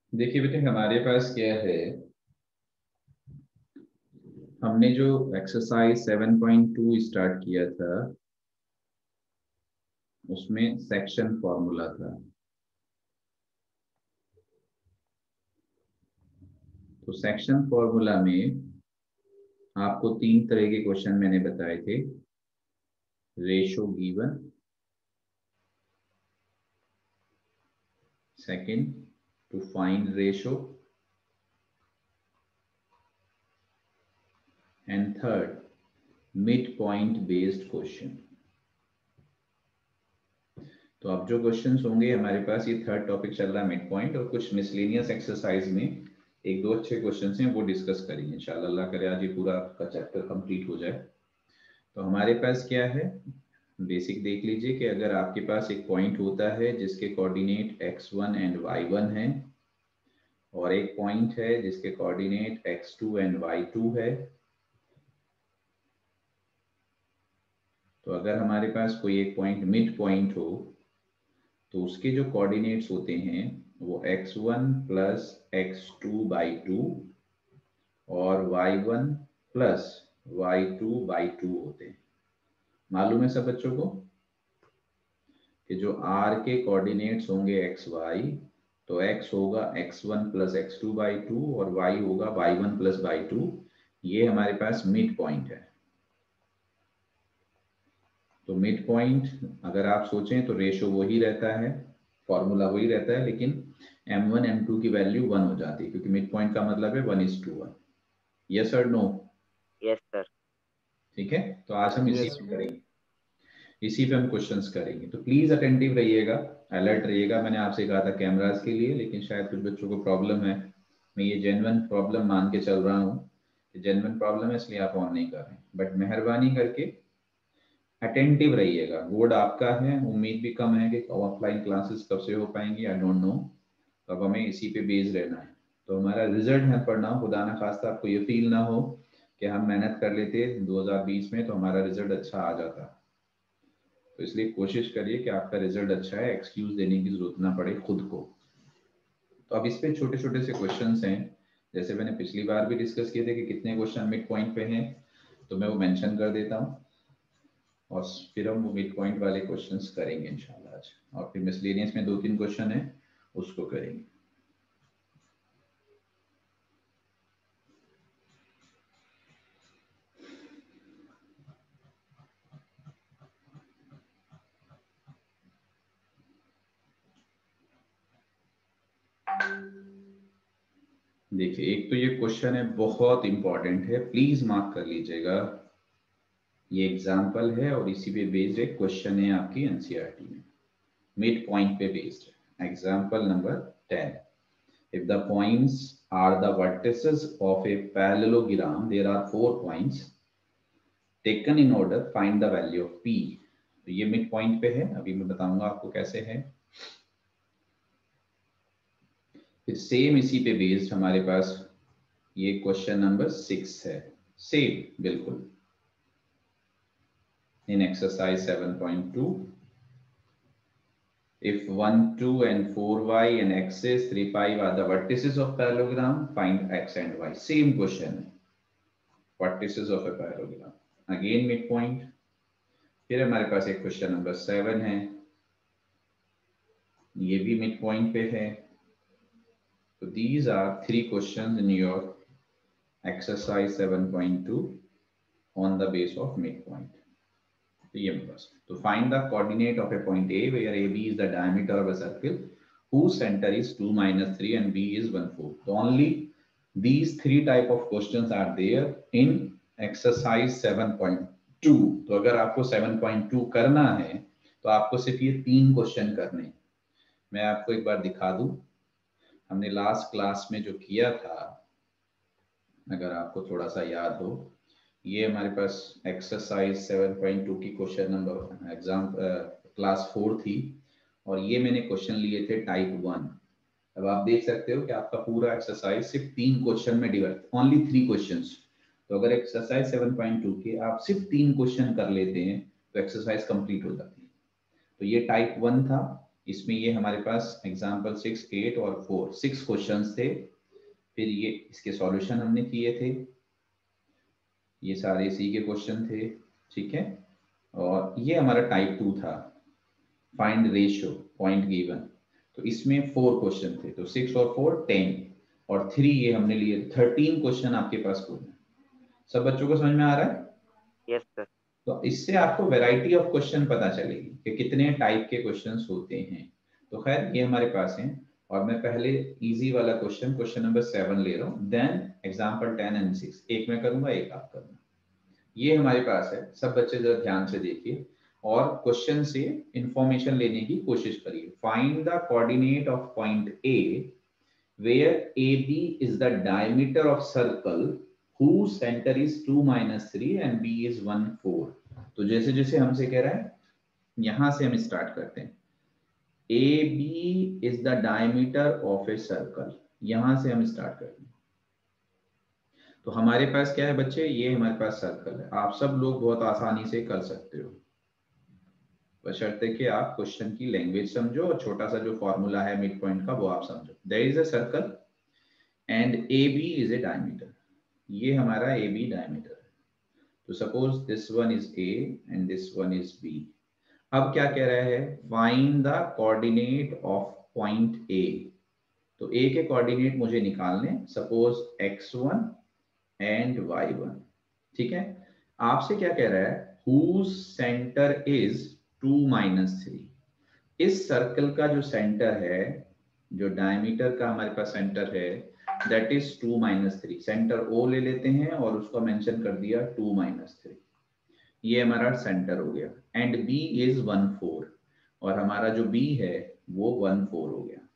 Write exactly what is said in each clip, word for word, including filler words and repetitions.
देखिए बेटे, हमारे पास क्या है, हमने जो exercise seven point two start किया था उसमें सेक्शन फॉर्मूला था। तो सेक्शन फॉर्मूला में आपको तीन तरह के क्वेश्चन मैंने बताए थे। Ratio given, second to find ratio, and third mid point based question. तो अब जो क्वेश्चंस होंगे हमारे पास, ये थर्ड टॉपिक चल रहा है मिड पॉइंट, और कुछ मिसलेनियस एक्सरसाइज में एक दो अच्छे क्वेश्चंस हैं वो डिस्कस करेंगे इंशाल्लाह। अल्लाह करे आज ये पूरा का चैप्टर कंप्लीट हो जाए। तो हमारे पास क्या है, बेसिक देख लीजिए कि अगर आपके पास एक पॉइंट होता है जिसके coordinate x one and y one है, और एक पॉइंट है जिसके coordinate x two and y two है। तो अगर हमारे पास कोई एक पॉइंट मिड पॉइंट हो तो उसके जो कोऑर्डिनेट्स होते हैं वो x one plus x two by two और y one plus y two by two होते हैं। मालूम है सब बच्चों को कि जो r के कोऑर्डिनेट्स होंगे एक्स वाई, तो x होगा x one plus x two by two और y होगा y one plus by two. ये हमारे पास मिड पॉइंट है। तो मिड पॉइंट अगर आप सोचें तो रेशो वही रहता है, फॉर्मूला वही रहता है, लेकिन एम वन एम टू की वैल्यू वन हो जाती है क्योंकि मिड पॉइंट का मतलब है one is to one. Yes और नो? Yes sir. ठीक है, तो आज हम इसी यस पे करेंगे, इसी पे हम क्वेश्चंस करेंगे। तो प्लीज अटेंटिव रहिएगा, अलर्ट रहिएगा। मैंने आपसे कहा था कैमरास के लिए, लेकिन शायद कुछ बच्चों को प्रॉब्लम है। मैं ये जेन्युइन प्रॉब्लम मान के चल रहा हूँ कि जेन्युइन प्रॉब्लम है, इसलिए आप ऑन नहीं कर रहे हैं। बट मेहरबानी करके अटेंटिव रहिएगा। बोर्ड आपका है, उम्मीद भी कम है कि ऑफलाइन क्लासेस कब से हो पाएंगी, आई डोंट नो। तो अब हमें इसी पे बेस्ड रहना है। तो हमारा रिजल्ट है पढ़ना हो, खुदा ना खास्ता आपको ये फील ना हो कि हम मेहनत कर लेते दो हज़ार बीस में तो हमारा रिजल्ट अच्छा आ जाता। तो इसलिए कोशिश करिए कि आपका रिजल्ट अच्छा है, एक्सक्यूज देने की जरूरत ना पड़े खुद को। तो अब इस पे छोटे छोटे से क्वेश्चंस हैं, जैसे मैंने पिछली बार भी डिस्कस किए थे कि कितने क्वेश्चन मिड पॉइंट पे हैं, तो मैं वो मेंशन कर देता हूँ और फिर हम वो मिड पॉइंट वाले क्वेश्चंस करेंगे इंशाल्लाह आज। और फिर मिसलेनियस में दो तीन क्वेश्चन है उसको करेंगे। देखिए, एक तो ये क्वेश्चन है बहुत इंपॉर्टेंट है, प्लीज मार्क कर लीजिएगा। ये एग्जाम्पल है और इसी पे बेस्ड एक क्वेश्चन है आपकी एनसीईआरटी में, मिड पॉइंट पे बेस्ड है। Example number ten, if the points are the vertices of a parallelogram, there are four points taken in order, find the value of p। तो ये मिड पॉइंट पे है, अभी मैं बताऊंगा आपको कैसे है। फिर सेम इसी पे बेस्ड हमारे पास ये क्वेश्चन नंबर सिक्स है, सेम बिल्कुल। in exercise seven point two, if one, two and four y and axis three, five are the vertices of parallelogram, find x and y। same question है, vertices of a parallelogram, again mid point। फिर हमारे पास एक question number seven है, ये भी mid point पे है। तो these are three questions in your exercise seven point two on the base of mid point. तो ये बस, तो find the coordinate of a point A where A B is the diameter of a circle whose center is two minus three and b is one four। So only these three type of questions are there in exercise seven point two। तो अगर आपको seven point to करना है तो आपको सिर्फ ये तीन क्वेश्चन करने हैं। मैं आपको एक बार दिखा दूं, हमने लास्ट क्लास में जो किया था, अगर आपको थोड़ा सा याद हो, ये हमारे पास एक्सरसाइज सेवन पॉइंट टू की question number exam class four थी, और ये मैंने क्वेश्चन लिए थे टाइप वन। अब आप देख सकते हो कि आपका पूरा एक्सरसाइज सिर्फ तीन क्वेश्चन में डिवाइड, ओनली थ्री क्वेश्चंस। तो अगर एक्सरसाइज सेवन पॉइंट टू के आप सिर्फ तीन क्वेश्चन कर लेते हैं तो एक्सरसाइज कंप्लीट हो जाती है। तो ये टाइप वन था, इसमें ये हमारे पास एग्जाम्पल सिक्स, एट और फोर, सिक्स क्वेश्चंस थे। फिर ये इसके सॉल्यूशन हमने किए थे, ये सारे इसी के क्वेश्चन थे, ठीक है। और ये हमारा टाइप टू था, फाइंड रेशियो पॉइंट गिवन। तो इसमें फोर क्वेश्चन थे, तो सिक्स और फोर टेन, और थ्री ये हमने लिए, थर्टीन क्वेश्चन आपके पास कुल। सब बच्चों को समझ में आ रहा है? Yes sir. तो इससे आपको वैरायटी ऑफ क्वेश्चन पता चलेगी कि कितने टाइप के क्वेश्चंस होते हैं। तो खैर ये हमारे पास हैं, और मैं पहले इजी वाला क्वेश्चन क्वेश्चन नंबर सेवन ले रहा हूँ, then example ten and six, एक मैं करूंगा एक आप करना। ये हमारे पास है, सब बच्चे जरा ध्यान से देखिए और क्वेश्चन से इंफॉर्मेशन लेने की कोशिश करिए। Find the coordinate of point A where A B is the diameter of circle whose center is two minus three and B is one four। तो जैसे जैसे हमसे कह रहा है, यहां से हम स्टार्ट करते हैं। A B is the diameter of a circle, यहां से हम स्टार्ट करते हैं। तो हमारे पास क्या है बच्चे, ये हमारे पास सर्कल है। आप सब लोग बहुत आसानी से कर सकते हो, बशर्ते कि आप क्वेश्चन की लैंग्वेज समझो और छोटा सा जो फॉर्मूला है मिड पॉइंट का वो आप समझो। There is a circle and A B is a diameter, ये हमारा ए बी डायमीटर है। तो suppose this one is A and this one is B. अब क्या कह रहा है, find the coordinate of point A. तो ए के कोऑर्डिनेट मुझे निकालने, suppose x one and y one, ठीक है। आपसे क्या कह रहा है, whose center is two minus three. इस सर्कल का जो सेंटर है, जो डायमीटर का हमारे पास सेंटर है, that is two minus three. Centre O ले लेते हैं और उसको मेंशन कर दिया टू माइनस थ्री, ये हमारा सेंटर हो गया। And B is one four, और हमारा जो बी है वो वन फोर हो गया।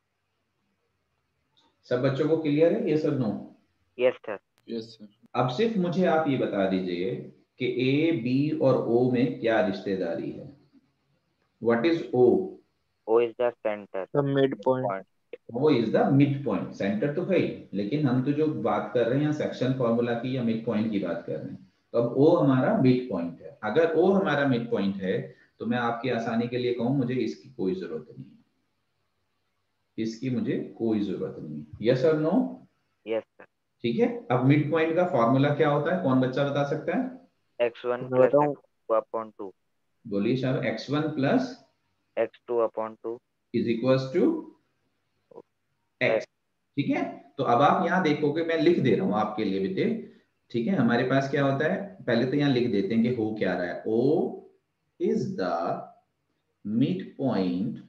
सब बच्चों को क्लियर है ये सब? No? Yes sir. Yes sir. अब सिर्फ मुझे आप ये बता दीजिए कि ए बी और ओ में क्या रिश्तेदारी है। What is O? O is the centre, the mid point. वो is the mid point. Centre तो है ही, लेकिन हम तो जो बात कर रहे हैं सेक्शन फॉर्मूला की या मिड पॉइंट की बात कर रहे हैं। तो अब ओ हमारा मिड पॉइंट है। अगर ओ हमारा मिड पॉइंट है तो मैं आपकी आसानी के लिए कहूं, मुझे इसकी कोई जरूरत नहीं है, इसकी मुझे कोई जरूरत नहीं है। यस और नो? Yes sir. ठीक है। अब मिड पॉइंट का फॉर्मूला क्या होता है, कौन बच्चा बता सकता है? एक्स वन मैं प्लस बताऊं? X two upon two. बोलिए साहब। X one plus x two upon two is equal to x, ठीक है। तो अब आप यहां देखोगे, मैं लिख दे रहा हूं आपके लिए बेटे, ठीक है। हमारे पास क्या होता है, पहले तो यहां लिख देते हैं कि हो क्या रहा है। O is the mid point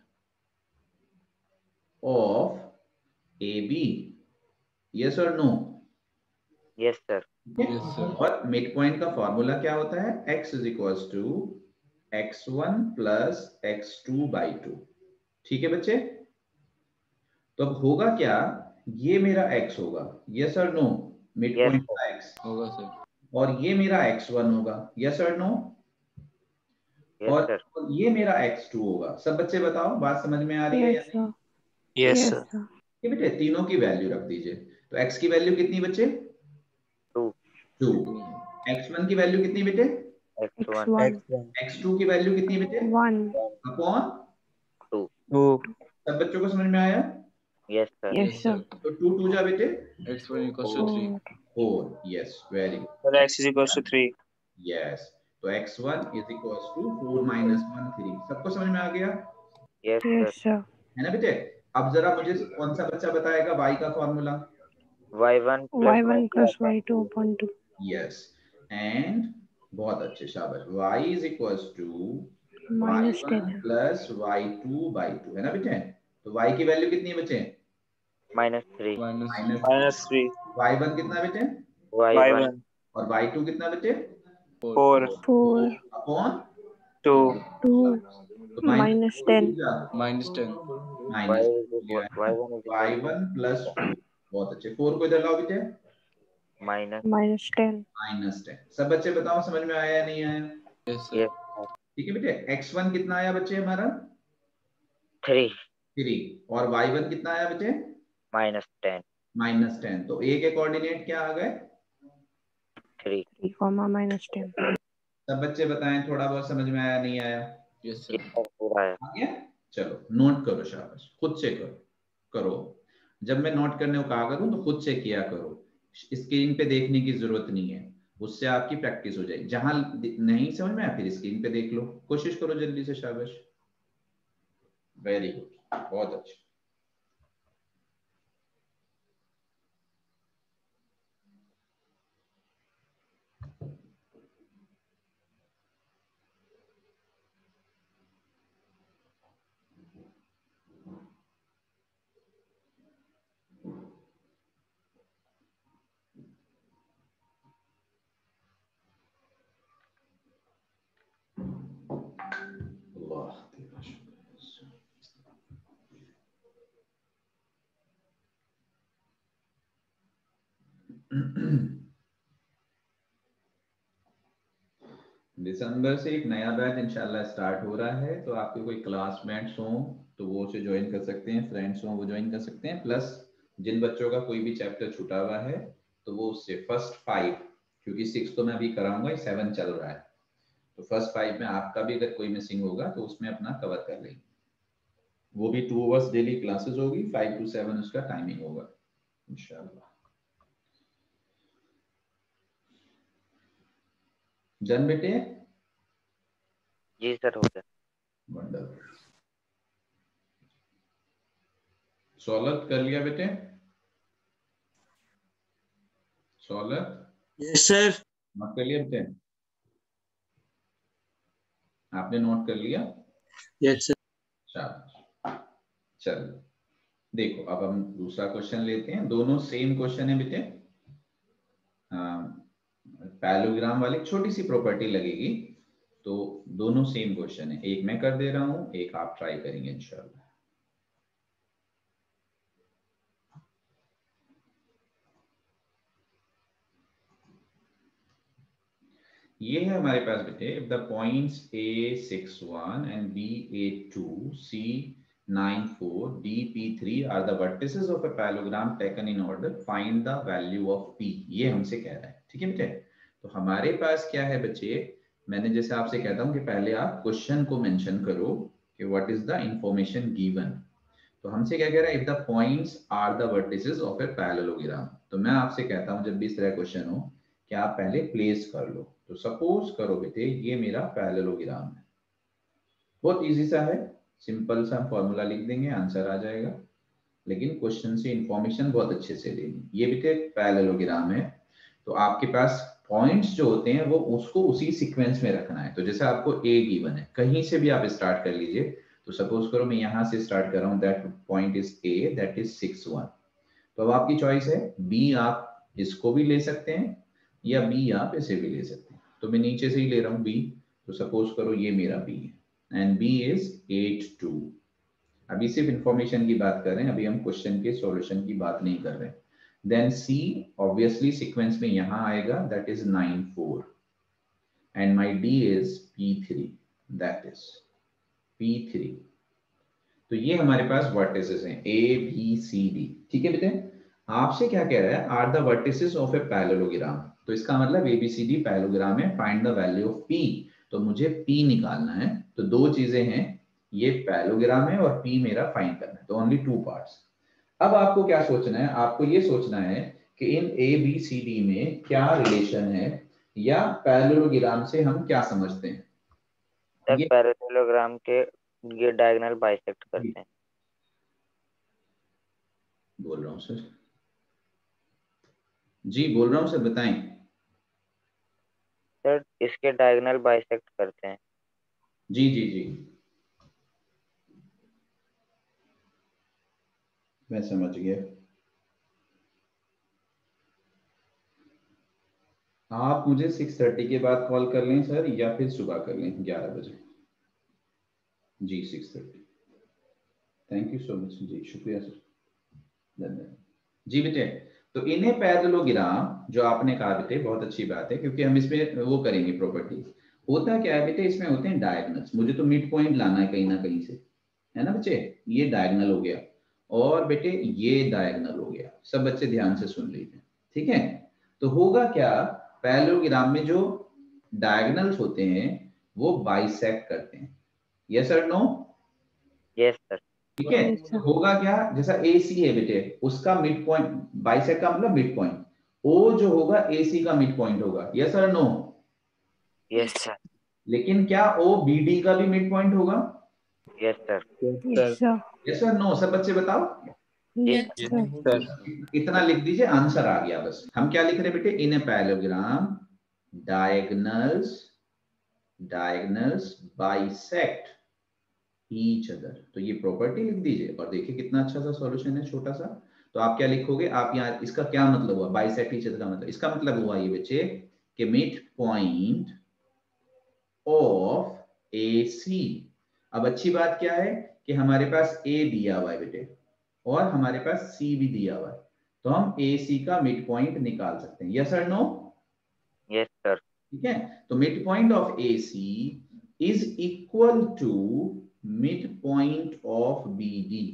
of A B. Yes और no? Yes sir. Yes sir. और मिड पॉइंट का फॉर्मूला क्या होता है, x is equal to x one plus x two by two, ठीक है बच्चे। तो अब होगा क्या, ये मेरा x होगा, यस और no? Mid yes point sir. का x, होगा सर। और ये मेरा एक्स वन होगा, यस और नो? यस और सर। ये मेरा एक्स टू होगा। सब बच्चे बताओ, बात समझ में आ रही है या Yes, नहीं? sir. Yes Yes, sir. sir. ये बेटे तीनों की वैल्यू रख दीजिए। तो x की वैल्यू कितनी बच्चे? टू। टू। एक्स वन की वैल्यू कितनी बेटे? X X one one. X one. X two की वैल्यू कितनी बेटे? One. Upon two. टू। सब बच्चों को समझ में आया? Yes sir. Yes, yes sir. Sir. तो टू टू जा बेटे x one equals to three. Four. Four. Yes, very good. Sir x is equals to three. Yes, तो x one is equals to four minus one three. सबको समझ में आ गया yes sir. Yes, sir. है ना बेटे? अब जरा मुझे कौन सा बच्चा बताएगा y का formula? Y one Y plus one plus Y two upon two. Yes, and बहुत अच्छे, शाबाश। y is equals to y Minus one ten. Plus y two by two, है ना बेटे? तो y की वैल्यू कितनी है बच्चे? Minus three. Minus minus minus three. Y one कितना बेटे? वाई वाई वन वन और वाई टू कितना बेटे? Four Four. Upon two Two. तो Minus ten. Minus ten. Minus y one is y one plus four. बहुत अच्छे, four को इधर लाओ बेटे, minus. Minus ten. Minus ten. सब बच्चे बताओ समझ में आया या नहीं आया? Yes sir. यस ठीक है बेटे। एक्स वन कितना आया बच्चे हमारा? थ्री। थ्री। और वाई वन कितना आया बेटे? Minus ten. Minus ten. तो ए के कोऑर्डिनेट क्या आ गए? थ्री। Three comma minus ten. सब बच्चे बताएं, थोड़ा बहुत समझ में आया नहीं आया? Yes yes sir. सर पूरा है। आ गया? चलो नोट करो, शाबाश, खुद से करो करो जब मैं नोट करने को कहा करूं तो खुद से किया करो, स्क्रीन पे देखने की जरूरत नहीं है, उससे आपकी प्रैक्टिस हो जाएगी। जहां नहीं समझ में आया फिर स्क्रीन पे देख लो, कोशिश करो जल्दी से, शाबाश, वेरी गुड, बहुत अच्छा। अल्लाह तेरा शुक्र। दिसंबर से एक नया बैच इंशाल्लाह स्टार्ट हो रहा है, तो आपके कोई क्लासमेट्स हों तो वो उसे ज्वाइन कर सकते हैं, फ्रेंड्स हों वो ज्वाइन कर सकते हैं, प्लस जिन बच्चों का कोई भी चैप्टर छूटा हुआ है तो वो उससे फर्स्ट फाइव, क्योंकि सिक्स तो मैं अभी कराऊंगा, सेवन चल रहा है, तो फर्स्ट फाइव में आपका भी अगर कोई मिसिंग होगा तो उसमें अपना कवर कर लेंगे। वो भी टू आवर्स डेली क्लासेस होगी, फाइव टू सेवन उसका टाइमिंग होगा इंशाल्लाह। डन बेटे? जी सर, हो गया। वंडरफुल। सोलत कर लिया बेटे? सोलत? Yes sir. नोट कर लिया बेटे? आपने नोट कर लिया? Yes sir. शाबाश। चलो देखो, अब हम दूसरा क्वेश्चन लेते हैं, दोनों सेम क्वेश्चन है बेटे, पैरेललोग्राम वाली छोटी सी प्रॉपर्टी लगेगी, तो दोनों सेम क्वेश्चन है, एक मैं कर दे रहा हूं, एक आप ट्राई करेंगे इंशाल्लाह। ये है हमारे पास बेटे, if the points A six one and B eight two, C nine four, D P three are the vertices of a parallelogram taken in order, find the value of P, ये हमसे कह रहा है, ठीक है बेटे। तो हमारे पास क्या है बच्चे, मैंने जैसे आपसे कहता हूं कि पहले आप क्वेश्चन को मेंशन करो कि what is the information given, तो हमसे क्या कह रहा है, if the points are the vertices of a parallelogram, तो मैं आपसे कहता हूं जब भी इस तरह क्वेश्चन हो कि आप पहले प्लेस कर लो, तो सपोज करो बेटे ये मेरा पैरेललोग्राम है, बहुत इजी सा है, सिंपल सा फॉर्मूला लिख देंगे आंसर आ जाएगा, लेकिन क्वेश्चन से इंफॉर्मेशन बहुत अच्छे से लेनी। ये बेटे पैरेललोग्राम है, तो आपके पास पॉइंट्स जो होते हैं वो उसको उसी सीक्वेंस में रखना है, तो जैसे आपको ए गिवन है, कहीं से भी आप स्टार्ट कर लीजिए, तो सपोज करो मैं यहां से स्टार्ट कर रहा हूं, that point is A, that is six one, तो अब आपकी चॉइस है, बी आप इसको भी ले सकते हैं या बी आप इसे भी ले सकते हैं, तो मैं नीचे से ही ले रहा हूं बी, तो सपोज करो ये मेरा बी है and B is eight two. अभी सिर्फ इंफॉर्मेशन की बात कर रहे हैं, अभी हम क्वेश्चन के सॉल्यूशन की बात नहीं कर रहे। देन सी ऑब्वियसली सीक्वेंस में यहां आएगा, that is nine four, and my D is p three, that is p three. तो ये हमारे पास वर्टिसेस हैं ए बी सी डी, ठीक है बेटे। आपसे क्या कह रहा है, are the vertices of a parallelogram, तो इसका मतलब A B C D parallelogram है, find the value of p, तो मुझे पी निकालना है, तो दो चीजें हैं, ये पैरेललोग्राम है और पी मेरा फाइंड करना है, तो ओनली टू पार्ट्स। अब आपको क्या सोचना है, आपको ये सोचना है कि इन ए बी सी डी में क्या रिलेशन है, या पैरेललोग्राम से हम क्या समझते हैं। सर पैरेललोग्राम के ये डायगोनल बाइसेक्ट करते हैं। बोल रहा हूँ सर, जी बोल रहा हूँ सर, बताएं। सर इसके डायगोनल बाइसेक्ट करते हैं। जी जी जी मैं समझ गया। आप मुझे सिक्स थर्टी के बाद कॉल कर लें सर, या फिर सुबह कर लें ग्यारह बजे। जी six thirty. Thank you so much जी, शुक्रिया सर, धन्यवाद। जी बेटे, तो इन्हें पैरेललोग्राम जो आपने कहा बेटे बहुत अच्छी बात है, क्योंकि हम इसमें वो करेंगे प्रॉपर्टीज। होता क्या है बेटे, इसमें होते हैं डायगोनल्स, मुझे तो मिड पॉइंट लाना है कहीं ना कहीं से, है ना बच्चे। ये डायगोनल हो गया और बेटे ये डायगोनल हो गया, सब बच्चे ध्यान से सुन लीजिए, ठीक है। तो होगा क्या, पैरेललोग्राम में जो डायगोनल्स होते हैं वो बाइसेक्ट करते हैं, यस और नो। Yes sir. ठीक है, Yes, sir. होगा क्या, जैसा ए सी है बेटे, उसका मिड पॉइंट, बाइसेक्ट का मतलब मिड पॉइंट, ओ जो होगा ए सी का मिड पॉइंट होगा, यस और नो? Yes sir. लेकिन क्या ओ बी डी का भी मिड पॉइंट होगा? Yes sir. Yes, sir. Yes और नो? सब बच्चे बताओ। Yes, sir. इतना लिख दीजिए, आंसर आ गया बस। हम क्या लिख रहे हैं बेटे, in a parallelogram diagonals diagonals bisect each other. तो ये प्रॉपर्टी लिख दीजिए और देखिए कितना अच्छा सा सॉल्यूशन है, छोटा सा। तो आप क्या लिखोगे, आप यहाँ, इसका क्या मतलब हुआ बाइसेक्ट ईच अदर का मतलब, इसका मतलब हुआ ये बच्चे कि mid point of A C. अब अच्छी बात क्या है कि हमारे पास ए दिया हुआ है बेटे और हमारे पास सी भी दिया हुआ है, तो हम ए सी का मिड पॉइंट निकाल सकते हैं, यस और नो? Yes sir. ठीक है, तो mid point of A C is equal to mid point of B D.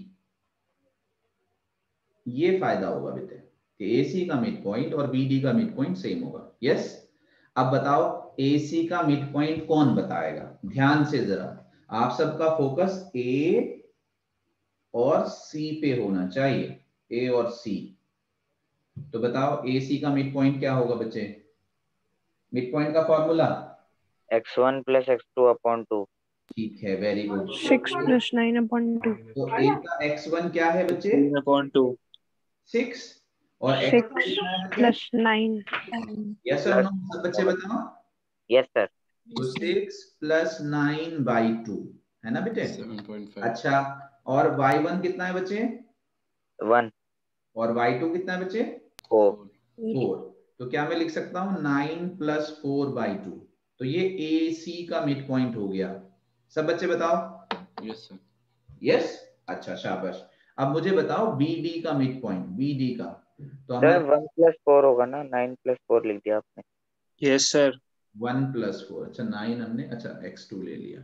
ये फायदा होगा बेटे कि एसी का मिड पॉइंट और बीडी का मिड पॉइंट सेम होगा, यस? अब बताओ एसी का मिड पॉइंट कौन बताएगा, ध्यान से जरा, आप सबका फोकस ए और सी पे होना चाहिए, ए और सी। तो बताओ एसी का मिड पॉइंट क्या होगा बच्चे, मिड पॉइंट का formula? X one plus x two upon two. ठीक है, very good. Six plus nine upon two. तो ए का एक्स वन क्या है बच्चे? Upon two. सिक्स। और एक्स Six कितना है बच्चे? plus nine. यस और नो? सब बच्चे बताओ। Yes sir. तो six plus nine by two है ना बेटे? Seven point five. अच्छा, और वाई वन कितना है बच्चे? वन। और वाई टू कितना है बच्चे? फोर। फोर। तो क्या मैं लिख सकता हूँ nine plus four by two, तो ये ए सी का मिड पॉइंट हो गया। सब बच्चे बताओ। Yes sir. यस, अच्छा शाबाश। अब मुझे बताओ बी डी का मिड पॉइंट, बी डी का। तो सर हमारे वन प्लस फोर होगा ना, नाइन प्लस फोर लिख दिया आपने। Yes sir. One plus four, अच्छा नाइन हमने, अच्छा एक्स टू ले लिया,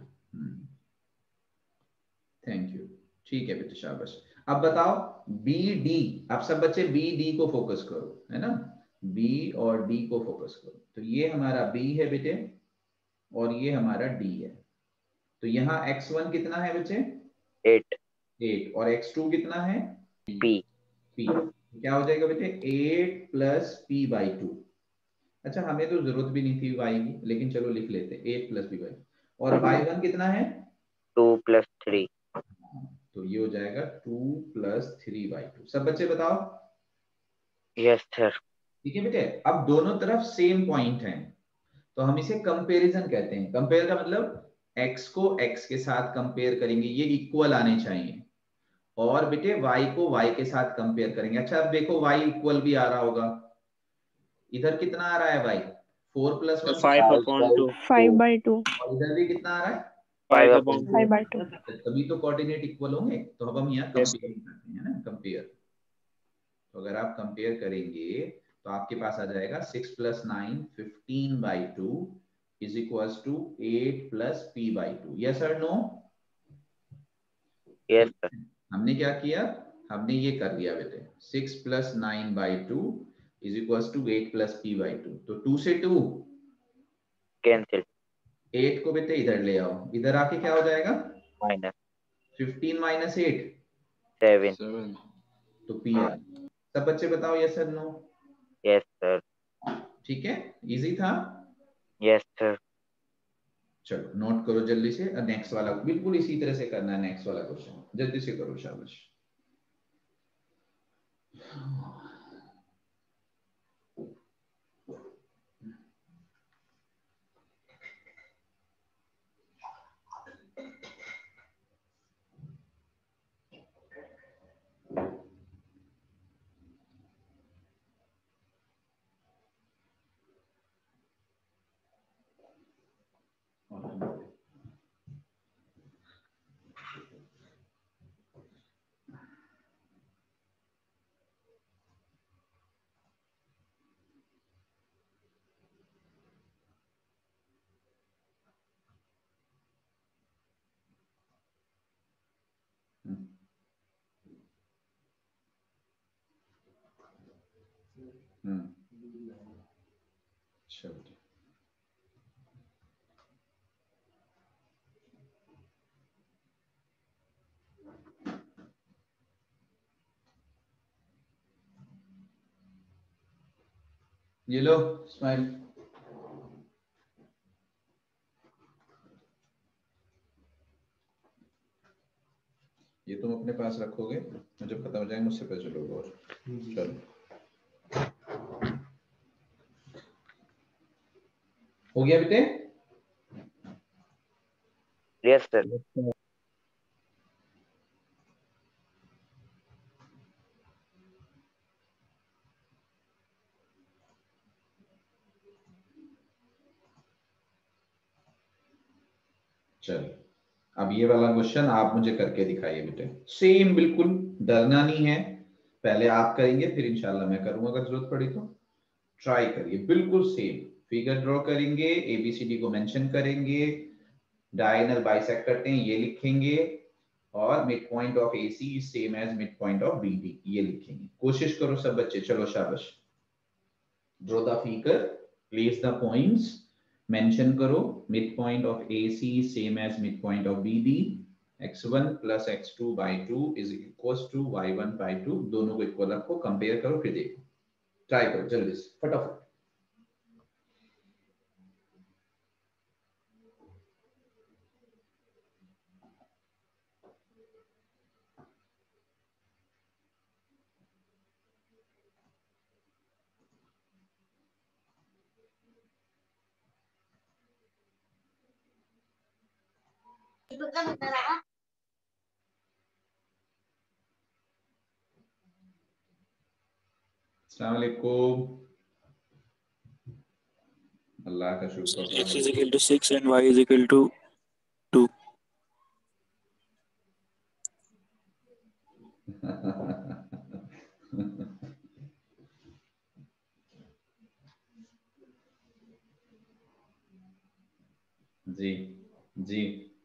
थैंक यू। ठीक है बेटे, शाबाश। अब बताओ बी डी, आप सब बच्चे बी डी को फोकस करो, है ना, बी और डी को फोकस करो। तो ये हमारा बी है बेटे और ये हमारा डी है। तो यहाँ एक्स वन कितना है बच्चे? एट। एट। और एक्स टू कितना है? पी। पी। क्या हो जाएगा बेटे? Eight plus p by two. अच्छा, हमें तो जरूरत भी नहीं थी वाई की, लेकिन चलो लिख लेते, एट प्लस पी बाई। और वाई वन कितना है? Two plus three. तो ये हो जाएगा two plus three by two. सब बच्चे बताओ। Yes sir. ठीक है बेटे, अब दोनों तरफ सेम पॉइंट है, तो हम इसे कंपैरिजन कहते हैं। कंपेयर का मतलब x को x के साथ कंपेयर करेंगे, ये इक्वल आने चाहिए, और बेटे y को y के साथ कंपेयर करेंगे। अच्छा, अब देखो y इक्वल भी आ रहा होगा, इधर कितना आ रहा है y? Four plus one, five upon two. Five by two. और इधर भी कितना आ रहा है? Five five upon upon Five two. by two. तभी तो कोऑर्डिनेट इक्वल होंगे। तो अब हम यहाँ Yes. कंपेयर करते हैं ना, कंपेयर। तो अगर आप कंपेयर करेंगे तो आपके पास आ जाएगा six plus nine fifteen by two is equals to eight plus p by two. Yes और नो? Yes sir. हमने क्या किया, हमने ये कर दिया बेटे, six plus nine by two is equals to eight plus p by two. तो टू से टू कैंसिल। एट को बेटे इधर ले आओ, इधर आके क्या हो जाएगा? Minus fifteen minus eight, seven. Seven. तो पी आर। सब बच्चे बताओ यस और नो? Yes sir. ठीक है, इजी था। Yes sir. चलो नोट करो जल्दी से, नेक्स्ट वाला बिल्कुल इसी तरह से करना है, नेक्स्ट वाला क्वेश्चन जल्दी से करो, शाबाश। हम्म, चलो ये लो स्माइल। ये तुम अपने पास रखोगे, जब खत्म हो जाएंगे मुझसे पैसे लोगे। और चलो हो गया बेटे? Yes sir. चलो अब ये वाला क्वेश्चन आप मुझे करके दिखाइए बेटे, सेम बिल्कुल, डरना नहीं है। पहले आप करेंगे फिर इंशाल्लाह मैं करूंगा, अगर जरूरत पड़ी तो। ट्राई करिए, बिल्कुल सेम फिगर ड्रॉ करेंगे, एबीसीडी को मेंशन करेंगे, डायगोनल बाइसेक्ट करते हैं ये लिखेंगे, और mid point of AC is same as mid point of BD ये लिखेंगे। कोशिश करो सब बच्चे, चलो शाबाश। Draw the figure, place the points, mention करो mid point of AC same as mid point of BD, x one plus x two by two is equal to y one by to, दोनों को equal रखो, compare करो, फिर देखो। Try करो जल्दी से फटाफट। अस्सलाम वालेकुम। अल्लाह का शुक्र। X is equal to six and Y is equal to two. जी जी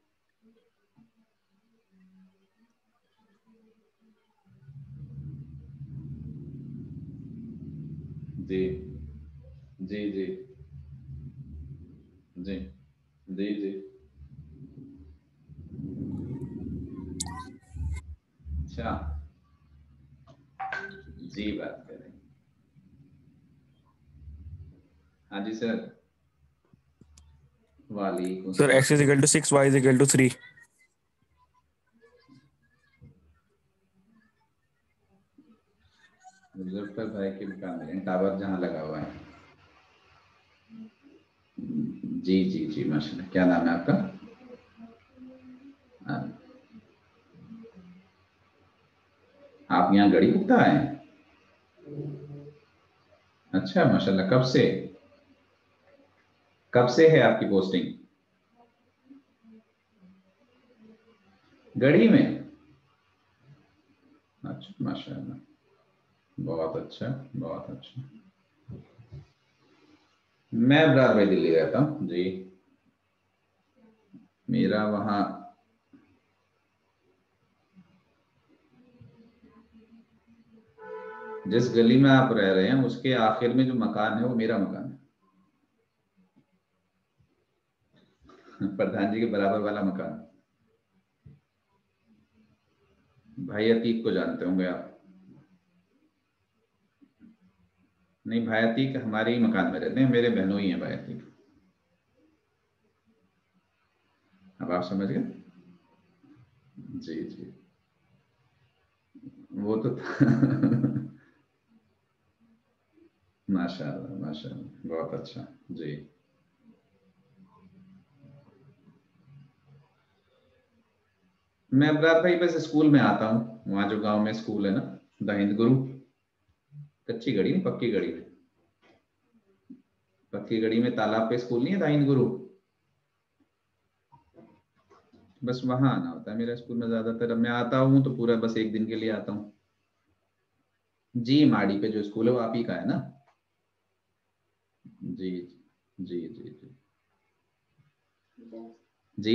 जी जी जी जी जी जी अच्छा जी बात करें। हाँ जी सर। वालेकुम Sir, x is equal to six, y is equal to three. Muzaffar भाई के मकान में टावर जहाँ लगा हुआ है। जी जी जी माशाल्लाह। क्या नाम है आपका? हाँ। आप यहाँ गड़ी उगता है? अच्छा माशाल्लाह। कब से कब से है आपकी पोस्टिंग गढ़ी में? अच्छा माशाल्लाह, बहुत अच्छा बहुत अच्छा। मैं ब्रार भाई दिल्ली रहता हूँ जी। मेरा वहाँ जिस गली में आप रह रहे हैं उसके आखिर में जो मकान है वो मेरा मकान है। प्रधान जी के बराबर वाला मकान। भाई अतीक को जानते होंगे आप? नहीं, भाई अतीक हमारे ही मकान में रहते हैं, मेरे बहनों ही हैं भाई अतीक। अब आप समझ गए? जी जी वो तो माशाल्लाह माशाल्लाह, बहुत अच्छा जी। मैं अब्रार भाई बस स्कूल में आता हूँ, वहाँ जो गांव में स्कूल है ना, द हिंद गुरु, कच्ची गढ़ी में पक्की गढ़ी में, पक्की गढ़ी में तालाब पे स्कूल नहीं है द हिंद गुरु, बस वहां आना होता है मेरा स्कूल में ज्यादातर। अब मैं आता हूँ तो पूरा बस एक दिन के लिए आता हूँ। जी माड़ी पे जो स्कूल है वो आप ही का है ना? जी जी जी जी जी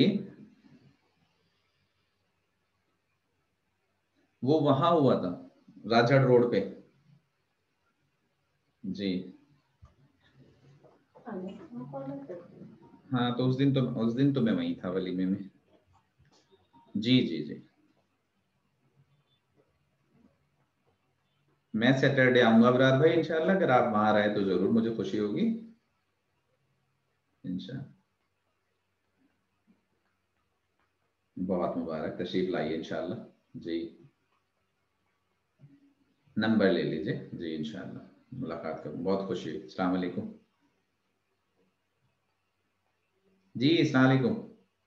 वो वहां हुआ था राजहट रोड पे। जी हाँ, तो उस दिन तो उस दिन तो मैं वहीं था वलीमे में। जी जी जी मैं सैटरडे आऊंगा अबरार भाई इंशाल्लाह, अगर आप वहां रहे तो जरूर मुझे खुशी होगी इंशाल्लाह। बहुत मुबारक, तशरीफ लाइए इंशाल्लाह जी। नंबर ले लीजिए जी, इंशाल्लाह मुलाकात करूँ, बहुत खुशी हुई। अस्सलाम वालेकुम जी। अस्सलाम वालेकुम।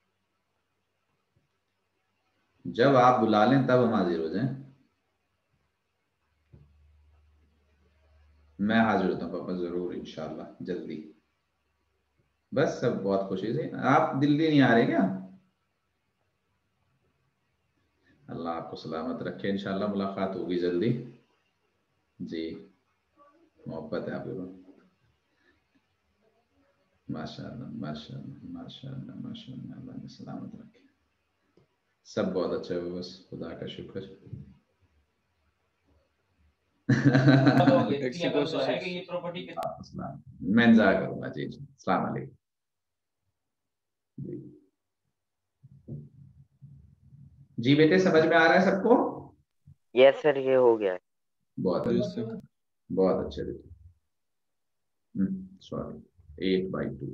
जब आप बुला लें तब हम हाजिर हो जाएं। मैं हाजिर होता हूँ पापा, जरूर इंशाल्लाह जल्दी। बस सब बहुत खुशी से। आप दिल्ली नहीं आ रहे क्या? अल्लाह आपको सलामत रखे, इंशाल्लाह मुलाकात होगी जल्दी जी। मोहब्बत है आप लोगों। माशाअल्लाह माशाअल्लाह माशाअल्लाह माशाअल्लाह, अल्लाह ने सलामत रखे। सब बहुत अच्छा है, बस खुदा का शुक्र। मैं इंतजार करूंगा जी। अस्सलाम वालेकुम जी। बेटे समझ में आ रहा है सबको? यस सर, ये हो गया है। बहुत अच्छा, बहुत अच्छे बेटे। Sorry, eight by two.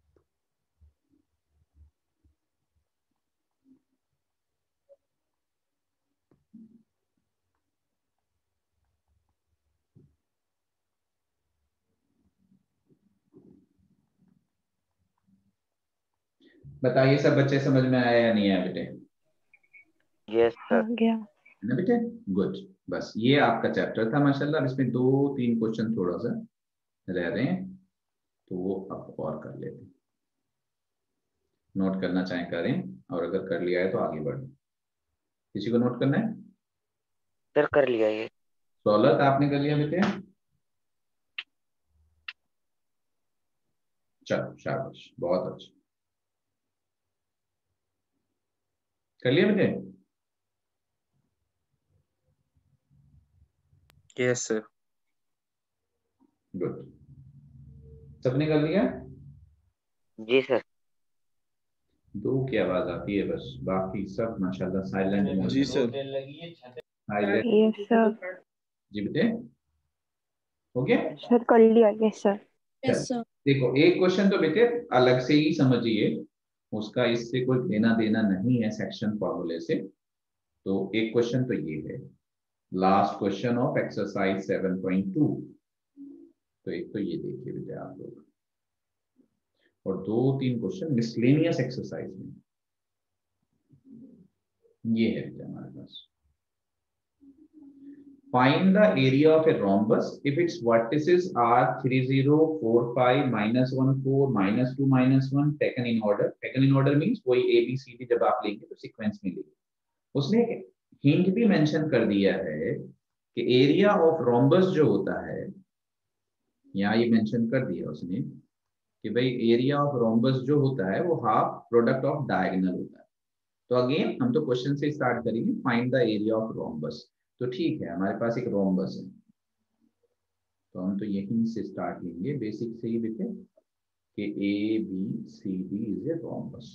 बताइए सब बच्चे समझ में आया या नहीं आया बेटे? यस आ सर। गया। है ना बेटे? गुड। बस ये आपका चैप्टर था माशाल्लाह। अब इसमें दो तीन क्वेश्चन थोड़ा सा रह रहे हैं, तो वो अब और कर लेते हैं। नोट करना चाहें करें, और अगर कर लिया है तो आगे बढ़ें। किसी को नोट करना है? सर कर लिया ये। सोलह आपने कर लिया बेटे? चलो शाबाश, बहुत अच्छा। कर लिया बेटे? Yes sir. गुड। सबने कर लिया? जी सर। दो की आवाज आती है बस, बाकी सब माशाल्लाह साइलेंट मोड जी में। सर। साइलेंट। Yes sir. जी बेटे, हो गया? सर कर लिया। Yes sir. चल, देखो एक क्वेश्चन तो बेटे अलग से ही समझिए, उसका इससे कोई लेना देना नहीं है सेक्शन फॉर्मूले से। तो एक क्वेश्चन तो ये है, last question of exercise seven point two. तो एक तो ये देखिए बेटे आप लोग, और दो तीन क्वेश्चन मिसलेनियस एक्सरसाइज में ये है बेटे हमारे पास। Find the area of a rhombus if its vertices are three, zero, four, five, minus one, four, minus two, minus one, taken in order. Taken in order means वही A, B, C, D जब आप लेंगे तो sequence में लेंगे। उसने hint भी mention कर दिया है कि एरिया ऑफ रोम्बस जो होता है, यहाँ ये मेंशन कर दिया उसने कि भाई एरिया ऑफ रोम्बस जो होता है वो हाफ प्रोडक्ट ऑफ डायगोनल होता है। तो अगेन हम तो क्वेश्चन से स्टार्ट करेंगे, find the area of rhombus. तो ठीक है, हमारे पास एक रोम्बस है, तो हम तो यहीं से स्टार्ट लेंगे बेसिक से ही बेटे कि A B C D is a rhombus.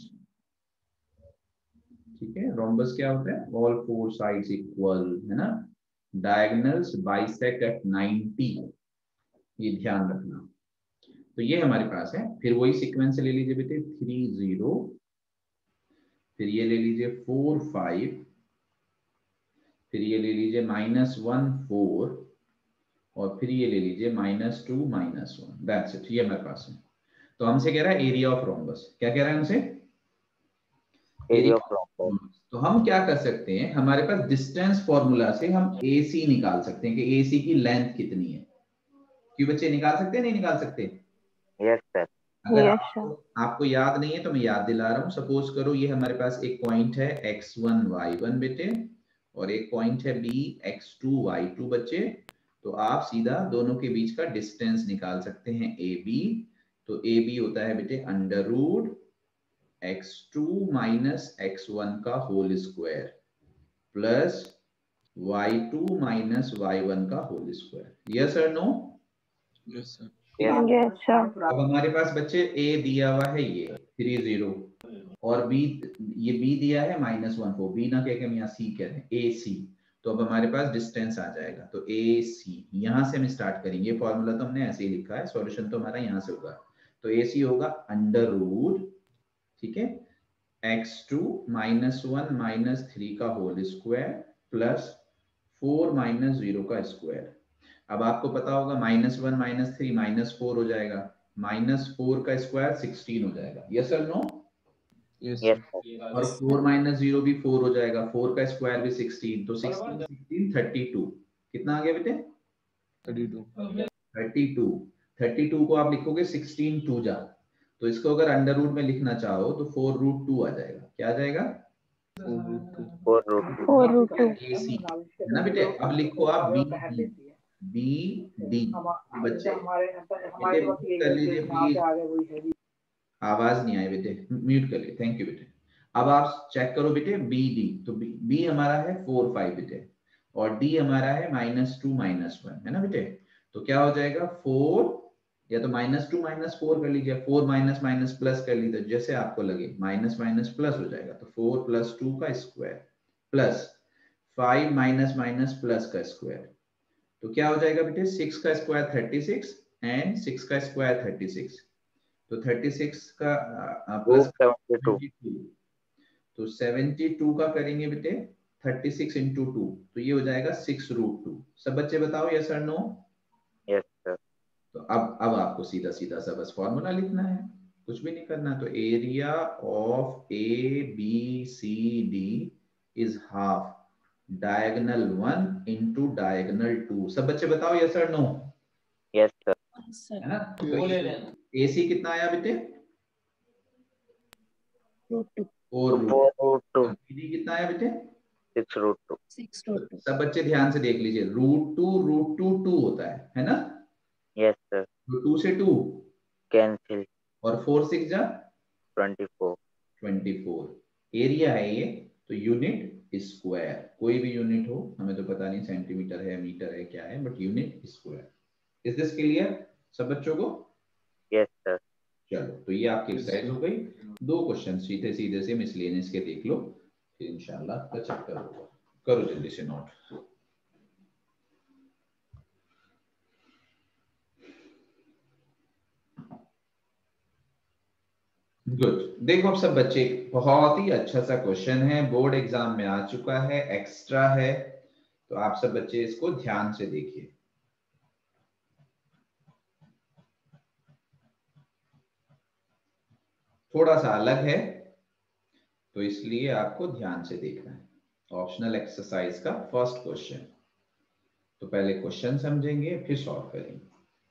ठीक है, रोम्बस क्या होता है? ऑल फोर साइड्स इक्वल, है ना, डायगोनल्स बाइसेक्ट एट नाइंटी, ये ध्यान रखना। तो ये हमारे पास है। फिर वही सीक्वेंस ले लीजिए बेटे, थ्री जीरो, फिर ये ले लीजिए फोर फाइव, फिर ये ले लीजिए माइनस वन फोर, और फिर ये ले लीजिए minus two minus one. That's it, ये हमारे पास है। तो हमसे कह रहा है एरिया ऑफ रोम्बस। क्या कह रहा है हमसे? Area of rhombus. तो हम क्या कर सकते हैं, हमारे पास डिस्टेंस फॉर्मूला से हम ए सी निकाल सकते हैं कि ए सी की लेंथ कितनी है। क्यों बच्चे, निकाल सकते हैं नहीं निकाल सकते? Yes sir. अगर यस आपको, सर। आपको याद नहीं है तो मैं याद दिला रहा हूँ। सपोज करो ये हमारे पास एक पॉइंट है एक्स वन वाई वन बेटे, और एक पॉइंट है B x two y two बच्चे। तो आप सीधा दोनों के बीच का डिस्टेंस निकाल सकते हैं ए बी। तो ए बी होता है बेटे under root x two minus x one का whole square plus y two minus y one का होल स्क्वायर। यस और no? Yes sir. Yes sir. अब हमारे पास बच्चे ए दिया हुआ है ये थ्री जीरो, और बी, ये बी दिया है माइनस वन फोर, बी ना कह के हम यहाँ सी कह रहे हैं, ए सी। तो अब हमारे पास डिस्टेंस आ जाएगा, तो ए सी यहां से हम स्टार्ट करेंगे, फॉर्मूला तो हमने ऐसे ही लिखा है, सॉल्यूशन तो हमारा यहां से होगा, तो ए सी होगा अंडर रूट, ठीक है, x two minus one minus three का whole square plus four minus zero का स्क्वायर। अब आपको पता होगा minus one minus three minus four हो जाएगा, माइनस फोर का स्क्वायर सिक्सटीन हो जाएगा, यस और नो? Yes sir. और फोर माइनस जीरो भी फोर हो जाएगा, फोर का स्क्वायर भी सिक्सटीन, तो सिक्सटीन सिक्सटीन थर्टी टू, कितना आ गया बेटे? Thirty two. Thirty two thirty two को आप लिखोगे सिक्सटीन टू जा, तो इसको अगर अंडर रूट में लिखना चाहो तो फोर रूट टू आ जाएगा, क्या आ जाएगा? Four root two. Four root two. A C है ना बेटे। अब लिखो आप बी डी, बी डी बच्चे बेटे म्यूट कर लीजिए प्लीज, आवाज नहीं आई बेटे, म्यूट कर लीजिए, थैंक यू बेटे। अब आप चेक करो बेटे बी डी, तो बी, बी हमारा है फोर फाइव बेटे, और डी हमारा है माइनस टू माइनस वन, है ना बेटे। तो क्या हो जाएगा, फोर या तो माइनस टू माइनस फोर कर लीजिए, फोर माइनस माइनस प्लस कर लीजिए, जैसे आपको लगे, माइनस माइनस प्लस हो जाएगा, तो फोर प्लस टू का square plus five minus minus plus का स्क्वायर, तो क्या हो जाएगा बेटे, सिक्स का square thirty six and six का स्क्वायर थर्टी सिक्स, तो थर्टी सिक्स का प्लस सेवेंटी टू, तो सेवेंटी टू का करेंगे बेटे थर्टी सिक्स इंटू टू, तो ये हो जाएगा सिक्स रूट टू। सब बच्चे बताओ यस और नो? Yes sir. तो अब अब आपको सीधा सीधा सा बस फॉर्मूला लिखना है, कुछ भी नहीं करना, तो area of A B C D is half diagonal one into diagonal two. सब बच्चे बताओ यस और नो? Yes sir. है ना, तो ए सी कितना आया बेटे? Four four root two. B D कितना आया बेटे? Six root two. सब बच्चे ध्यान से देख लीजिए, root two root two two होता है है ना? Yes sir. टू से टू कैंसिल, और फोर सिक्स जा twenty four. Twenty four area है ये, तो यूनिट स्क्वायर, कोई भी यूनिट हो, हमें तो पता नहीं सेंटीमीटर है मीटर है क्या है, but unit square. Is this clear सब बच्चों को? Yes sir. चलो, तो ये आपकी एक्सरसाइज हो गई, दो क्वेश्चन सीधे सीधे से मिसलेनियस के देख लो, फिर इंशाल्लाह आपका चैप्टर होगा। करो जल्दी से नोट। गुड, देखो अब सब बच्चे, बहुत ही अच्छा सा क्वेश्चन है, बोर्ड एग्जाम में आ चुका है, एक्स्ट्रा है, तो आप सब बच्चे इसको ध्यान से देखिए। थोड़ा सा अलग है, तो इसलिए आपको ध्यान से देखना है। ऑप्शनल एक्सरसाइज का फर्स्ट क्वेश्चन, तो पहले क्वेश्चन समझेंगे फिर सॉल्व करेंगे।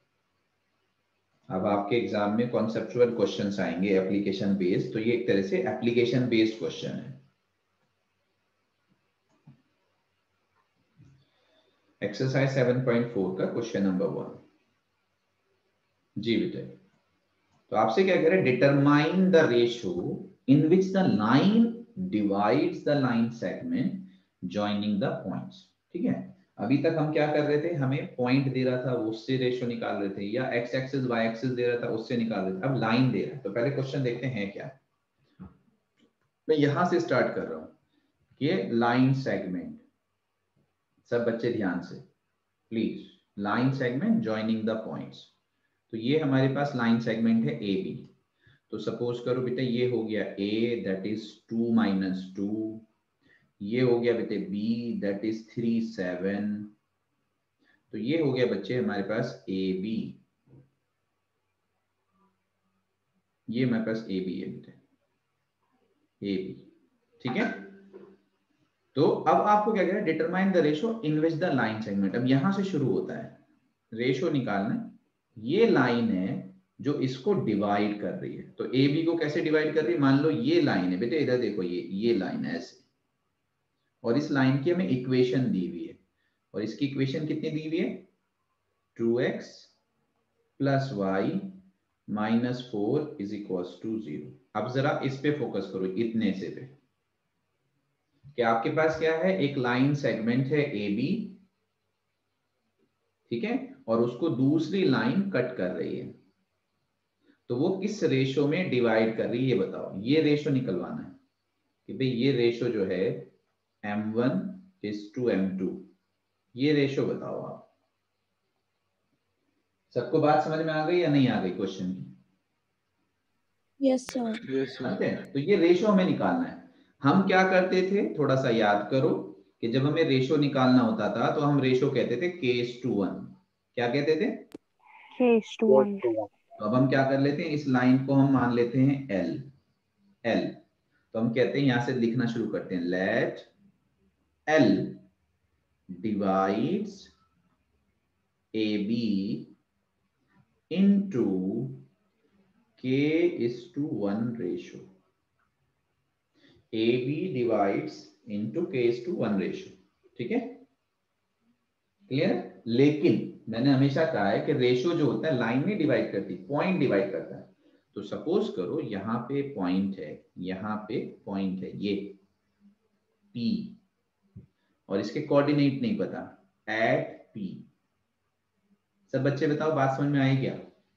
अब आपके एग्जाम में कॉन्सेप्चुअल क्वेश्चंस आएंगे एप्लीकेशन बेस्ड, तो ये एक तरह से एप्लीकेशन बेस्ड क्वेश्चन है। एक्सरसाइज सेवन पॉइंट फोर का क्वेश्चन नंबर वन जी बेटे, तो आपसे क्या कह रहे हैं, determine the ratio in which the line divides the line segment joining the points. ठीक है, अभी तक हम क्या कर रहे थे, हमें पॉइंट दे रहा था उससे रेशियो निकाल रहे थे, या एक्स एक्सिस वाई एक्सिस दे रहा था उससे निकाल रहे थे, अब लाइन दे रहा है। तो पहले क्वेश्चन देखते हैं क्या, मैं यहां से स्टार्ट कर रहा हूं, ये लाइन सेगमेंट, सब बच्चे ध्यान से please, line segment joining the points, तो ये हमारे पास लाइन सेगमेंट है ए बी। तो सपोज करो बेटा ये हो गया A, that is two minus two, ये हो गया बेटे B, that is three seven, तो ये हो गया बच्चे हमारे पास ए बी, ये हमारे पास ए बी है बेटे, ए बी। ठीक है, तो अब आपको क्या कह रहा है, determine the ratio in which the line segment, अब यहां से शुरू होता है रेशियो निकालना। ये लाइन है जो इसको डिवाइड कर रही है, तो ए बी को कैसे डिवाइड कर रही है, मान लो ये लाइन है बेटे, इधर देखो ये ये लाइन है ऐसे, और इस लाइन की हमें इक्वेशन दी हुई है, और इसकी इक्वेशन कितनी दी हुई है, two X plus Y minus four is equal to zero. अब जरा इस पे फोकस करो, इतने से पे, कि आपके पास क्या है, एक लाइन सेगमेंट है ए बी, ठीक है, और उसको दूसरी लाइन कट कर रही है, तो वो किस रेशो में डिवाइड कर रही है, ये बताओ। ये रेशो निकलवाना है कि भाई ये रेशो जो है M one is to M two. ये रेशो बताओ आप। सबको बात समझ में आ गई या नहीं आ गई क्वेश्चन की? Yes sir. Yes sir. ठीक है, तो ये रेशो हमें निकालना है। हम क्या करते थे, थोड़ा सा याद करो कि जब हमें रेशो निकालना होता था तो हम रेशो कहते थे k is to वन। क्या कहते थे? K is to one. तो अब हम क्या कर लेते हैं, इस लाइन को हम मान लेते हैं L। L तो हम कहते हैं, यहां से लिखना शुरू करते हैं, let L divides A B into K is to one ratio। A B divides into K is to one ratio। ठीक है, क्लियर? लेकिन मैंने हमेशा कहा है कि रेशियो जो होता है लाइन नहीं डिवाइड करती, पॉइंट डिवाइड करता है। तो सपोज करो यहां पे पॉइंट है, यहां पे पॉइंट है ये P, और इसके कोऑर्डिनेट नहीं पता, एट P। सब बच्चे बताओ बात समझ में आई क्या?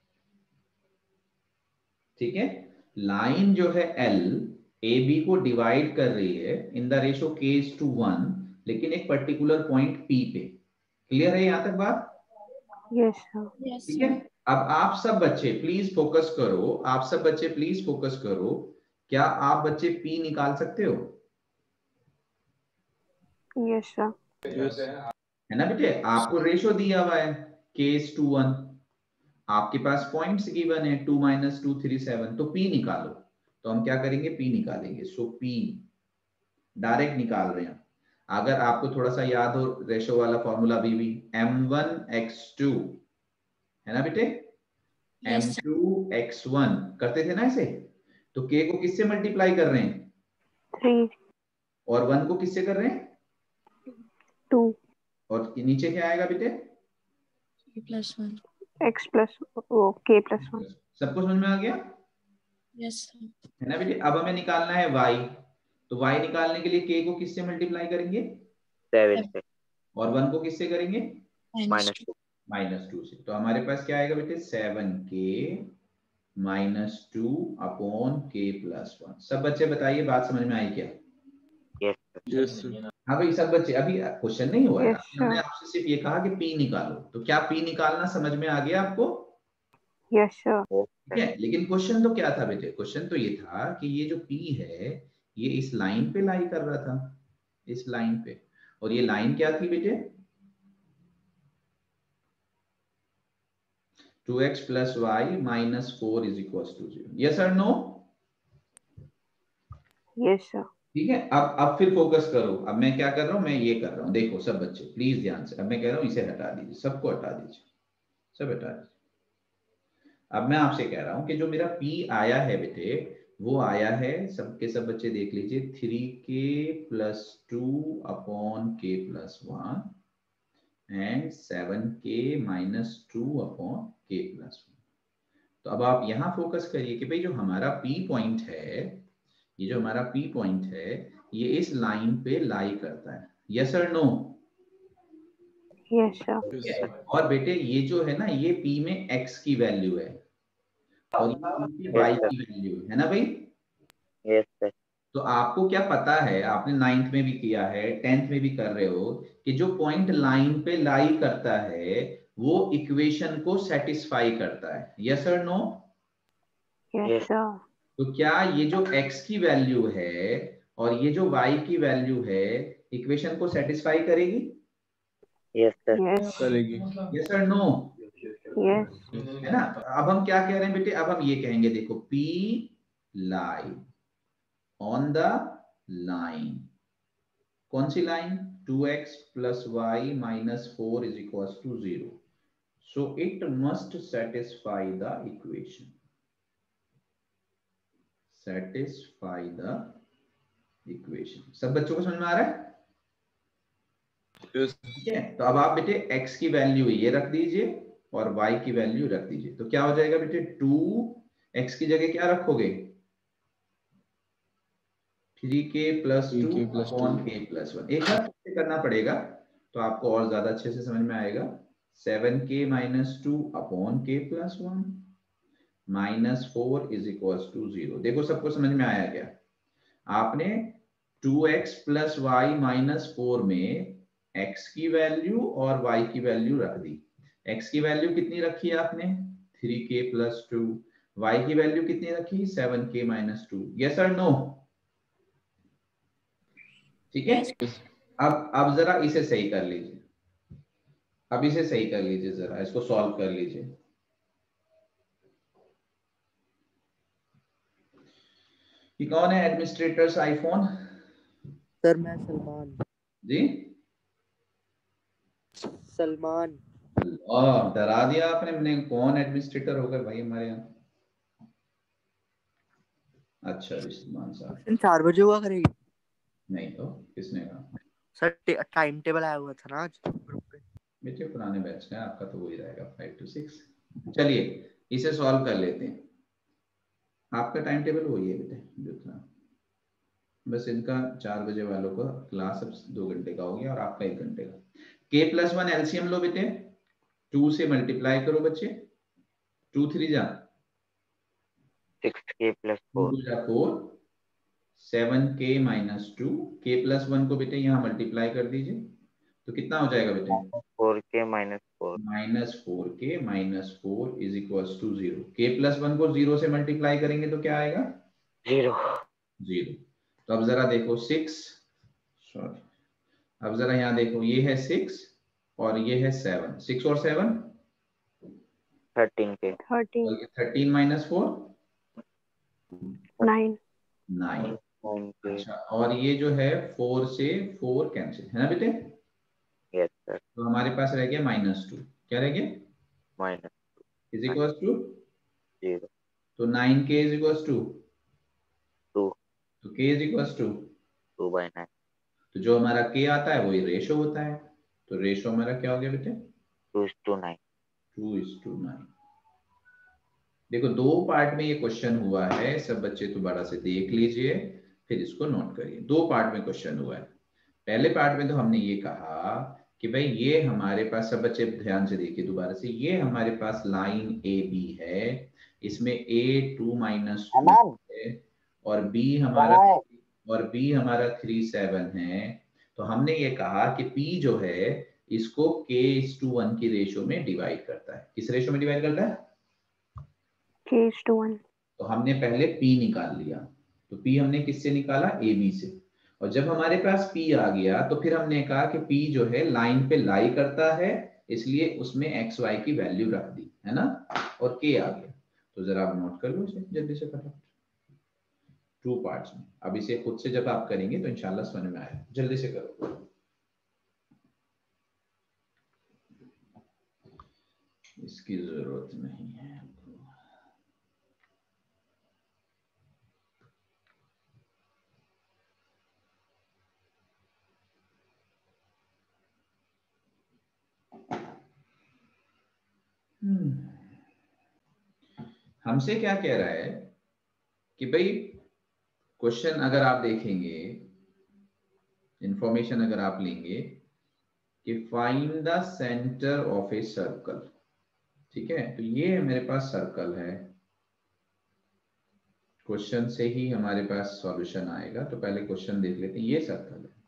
ठीक है, लाइन जो है L A B को डिवाइड कर रही है in the ratio K is to one, लेकिन एक पर्टिकुलर पॉइंट P पे। क्लियर है यहां तक बात? Yes, sir. यस ठीक है, सर। अब आप सब बच्चे प्लीज फोकस करो, आप सब बच्चे प्लीज फोकस करो। क्या आप बच्चे P निकाल सकते हो? Yes, sir. यस है ना बेटे, आपको रेशो दिया हुआ है K is to वन, आपके पास पॉइंट्स गिवन है two minus two three seven, तो P निकालो। तो हम क्या करेंगे, P निकालेंगे। सो P डायरेक्ट निकाल रहे हैं। अगर आपको थोड़ा सा याद हो रेशो वाला फॉर्मूला भी भी एम वन एक्स टू, है ना बेटे, M yes two x one करते थे ना ऐसे। तो K को किससे मल्टीप्लाई कर रहे हैं, Three, और वन को किससे कर रहे हैं, two, और नीचे क्या आएगा बेटे? Plus one. X plus oh, K plus one. सबको समझ में आ गया? Yes sir. है ना बेटे। अब हमें निकालना है y, तो y निकालने के लिए K को किससे मल्टीप्लाई करेंगे, सेवन से और वन को किससे करेंगे, minus minus two. Minus two से। तो हमारे पास क्या आएगा बेटे, seven K minus two upon K plus one. सब बच्चे बताइए बात समझ में आई क्या? Yes yes sir. हाँ भाई सब बच्चे, अभी क्वेश्चन नहीं हुआ है, Yes, अभी हमने sir. आपसे सिर्फ ये कहा कि P निकालो। तो क्या P निकालना समझ में आ गया आपको? Yes, sir. ठीक है, लेकिन क्वेश्चन तो क्या था बेटे, क्वेश्चन तो ये था कि ये जो P है ये इस लाइन पे लाई कर रहा था, इस लाइन पे। और ये लाइन क्या थी बेटे, two X plus Y minus four is equal to zero. Yes और नो? Yes, sir. ठीक है, अब अब फिर फोकस करो। अब मैं क्या कर रहा हूं, मैं ये कर रहा हूं, देखो सब बच्चे प्लीज ध्यान से। अब मैं कह रहा हूं इसे हटा दीजिए, सबको हटा दीजिए, सब हटा दीजिए। अब मैं आपसे कह रहा हूं कि जो मेरा P आया है बेटे, वो आया है, सबके सब बच्चे देख लीजिए, three K plus two upon K plus one and seven K minus two upon K plus one. तो अब आप यहां फोकस करिए कि भाई जो हमारा P पॉइंट है, ये जो हमारा P पॉइंट है, ये इस लाइन पे लाई करता है। यस और no? Yes, sir. Yes sir. और बेटे ये जो है ना, ये P में x की वैल्यू है और ये P पे y की वैल्यू है, है ना भाई? Yes sir. तो आपको क्या पता है, आपने नाइन्थ में भी किया है, टेंथ में भी कर रहे हो, कि जो पॉइंट लाइन पे लाई करता है वो इक्वेशन को सेटिस्फाई करता है। यस और नो? Yes, Yes. sir. तो क्या ये जो x की वैल्यू है और ये जो y की वैल्यू है इक्वेशन को सेटिस्फाई करेगी? Yes sir. Yes. करेगी। यस और नो? Yes. है ना? अब हम क्या कह रहे हैं बेटे, अब हम ये कहेंगे, देखो P lie on the line, कौन सी line, two X plus Y minus four is equal to zero, so it must satisfy the equation, satisfy the equation. सब बच्चों को समझ में आ रहा है? यस ठीक है, तो अब आप बेटे x की वैल्यू ये रख दीजिए और y की वैल्यू रख दीजिए। तो क्या हो जाएगा बेटे, टू एक्स की जगह क्या रखोगे, three K plus two K plus upon two. K plus one. एक बार फिर से करना पड़ेगा तो आपको और ज्यादा अच्छे से समझ में आएगा। Seven K minus two upon K plus one minus four is equal to zero. देखो सबको समझ में आया क्या? आपने two X plus Y minus four में x की वैल्यू और y की वैल्यू रख दी। x की वैल्यू कितनी रखी है आपने? Three K plus two. y की वैल्यू कितनी रखी? Seven K minus two. Yes और नो? ठीक है। अब अब जरा इसे सही कर लीजिए, अब इसे सही कर लीजिए, जरा इसको सॉल्व कर लीजिए। ये कौन है एडमिनिस्ट्रेटर्स आईफोन? सर मैं सलमान। जी सलमान। और डरा दिया आपने, मैंने कौन एडमिनिस्ट्रेटर होगा भाई हमारे यहाँ। अच्छा रिश्तेदार साहब, चार बजे हुआ करेगी। नहीं तो किसने कहा? सर टाइम टेबल आया हुआ था ना आज ग्रुप पे। बेटे पुराने बैच का, आपका तो वही रहेगा फाइव टू सिक्स। चलिए इसे सॉल्व कर लेते हैं। आपका टाइम टेबल वही है बेटे जो था, बस इनका चार बजे वालों का क्लास अब दो घंटे का हो गया और आपका एक घंटे का। के प्लस वन एलसीएम लो बेटे, टू से मल्टीप्लाई करो बच्चे, टू थ्री जा six K plus four, two जा four, seven K minus two, K plus one को बेटे यहाँ मल्टीप्लाई कर दीजिए तो कितना हो जाएगा बेटे? Four K minus four, minus four K minus four is equal to zero. K plus one को जीरो से मल्टीप्लाई करेंगे तो क्या आएगा? जीरो। जीरो। तो अब जरा देखो सिक्स, सॉरी अब जरा यहाँ देखो, ये है सिक्स और ये है सेवन, सिक्स और seven thirteen K, thirteen. Thirteen minus four nine. Nine. Nine K. अच्छा और ये जो है फोर से फोर कैंसिल है ना बेटे, यस सर। तो हमारे पास रह गया माइनस टू। क्या रह गया? Minus is equal to zero. तो nine K is equal to two, two K is equal to two by nine. तो जो हमारा के आता है वही रेशो होता है, तो रेशो हमारा क्या हो गया बेटे? Two is to nine. Two is to nine. देखो दो पार्ट में ये क्वेश्चन हुआ है, सब बच्चे दोबारा से देख लीजिए फिर इसको नोट करिए। दो पार्ट में क्वेश्चन हुआ है। पहले पार्ट में तो हमने ये कहा कि भाई ये हमारे पास, सब बच्चे ध्यान से देखिए दोबारा से, ये हमारे पास लाइन ए बी है, इसमें ए टू माइनस टू है और बी हमारा और बी हमारा थ्री सेवन है। तो हमने ये कहा कि पी जो है इसको के इज टू वन की रेशो में डिवाइड करता है। किस रेशो में डिवाइड करता है? के इज टू वन। तो हमने पहले P निकाल लिया, तो P हमने किससे निकाला? ए बी से। और जब हमारे पास P आ गया तो फिर हमने कहा कि P जो है लाइन पे लाई करता है, इसलिए उसमें एक्स वाई की वैल्यू रख दी है ना, और K आ गया। तो जरा आप नोट कर लो इसे जल्दी से फटाफट, टू पार्ट्स में। अब इसे खुद से जब आप करेंगे तो इंशाल्लाह समझ में आएगा, जल्दी से करो। इसकी जरूरत नहीं है। हमसे क्या कह रहा है कि भाई क्वेश्चन अगर आप देखेंगे, इंफॉर्मेशन अगर आप लेंगे कि find the centre of a circle, ठीक है, तो ये मेरे पास सर्कल है, क्वेश्चन से ही हमारे पास सॉल्यूशन आएगा। तो पहले क्वेश्चन देख लेते हैं। ये सर्कल है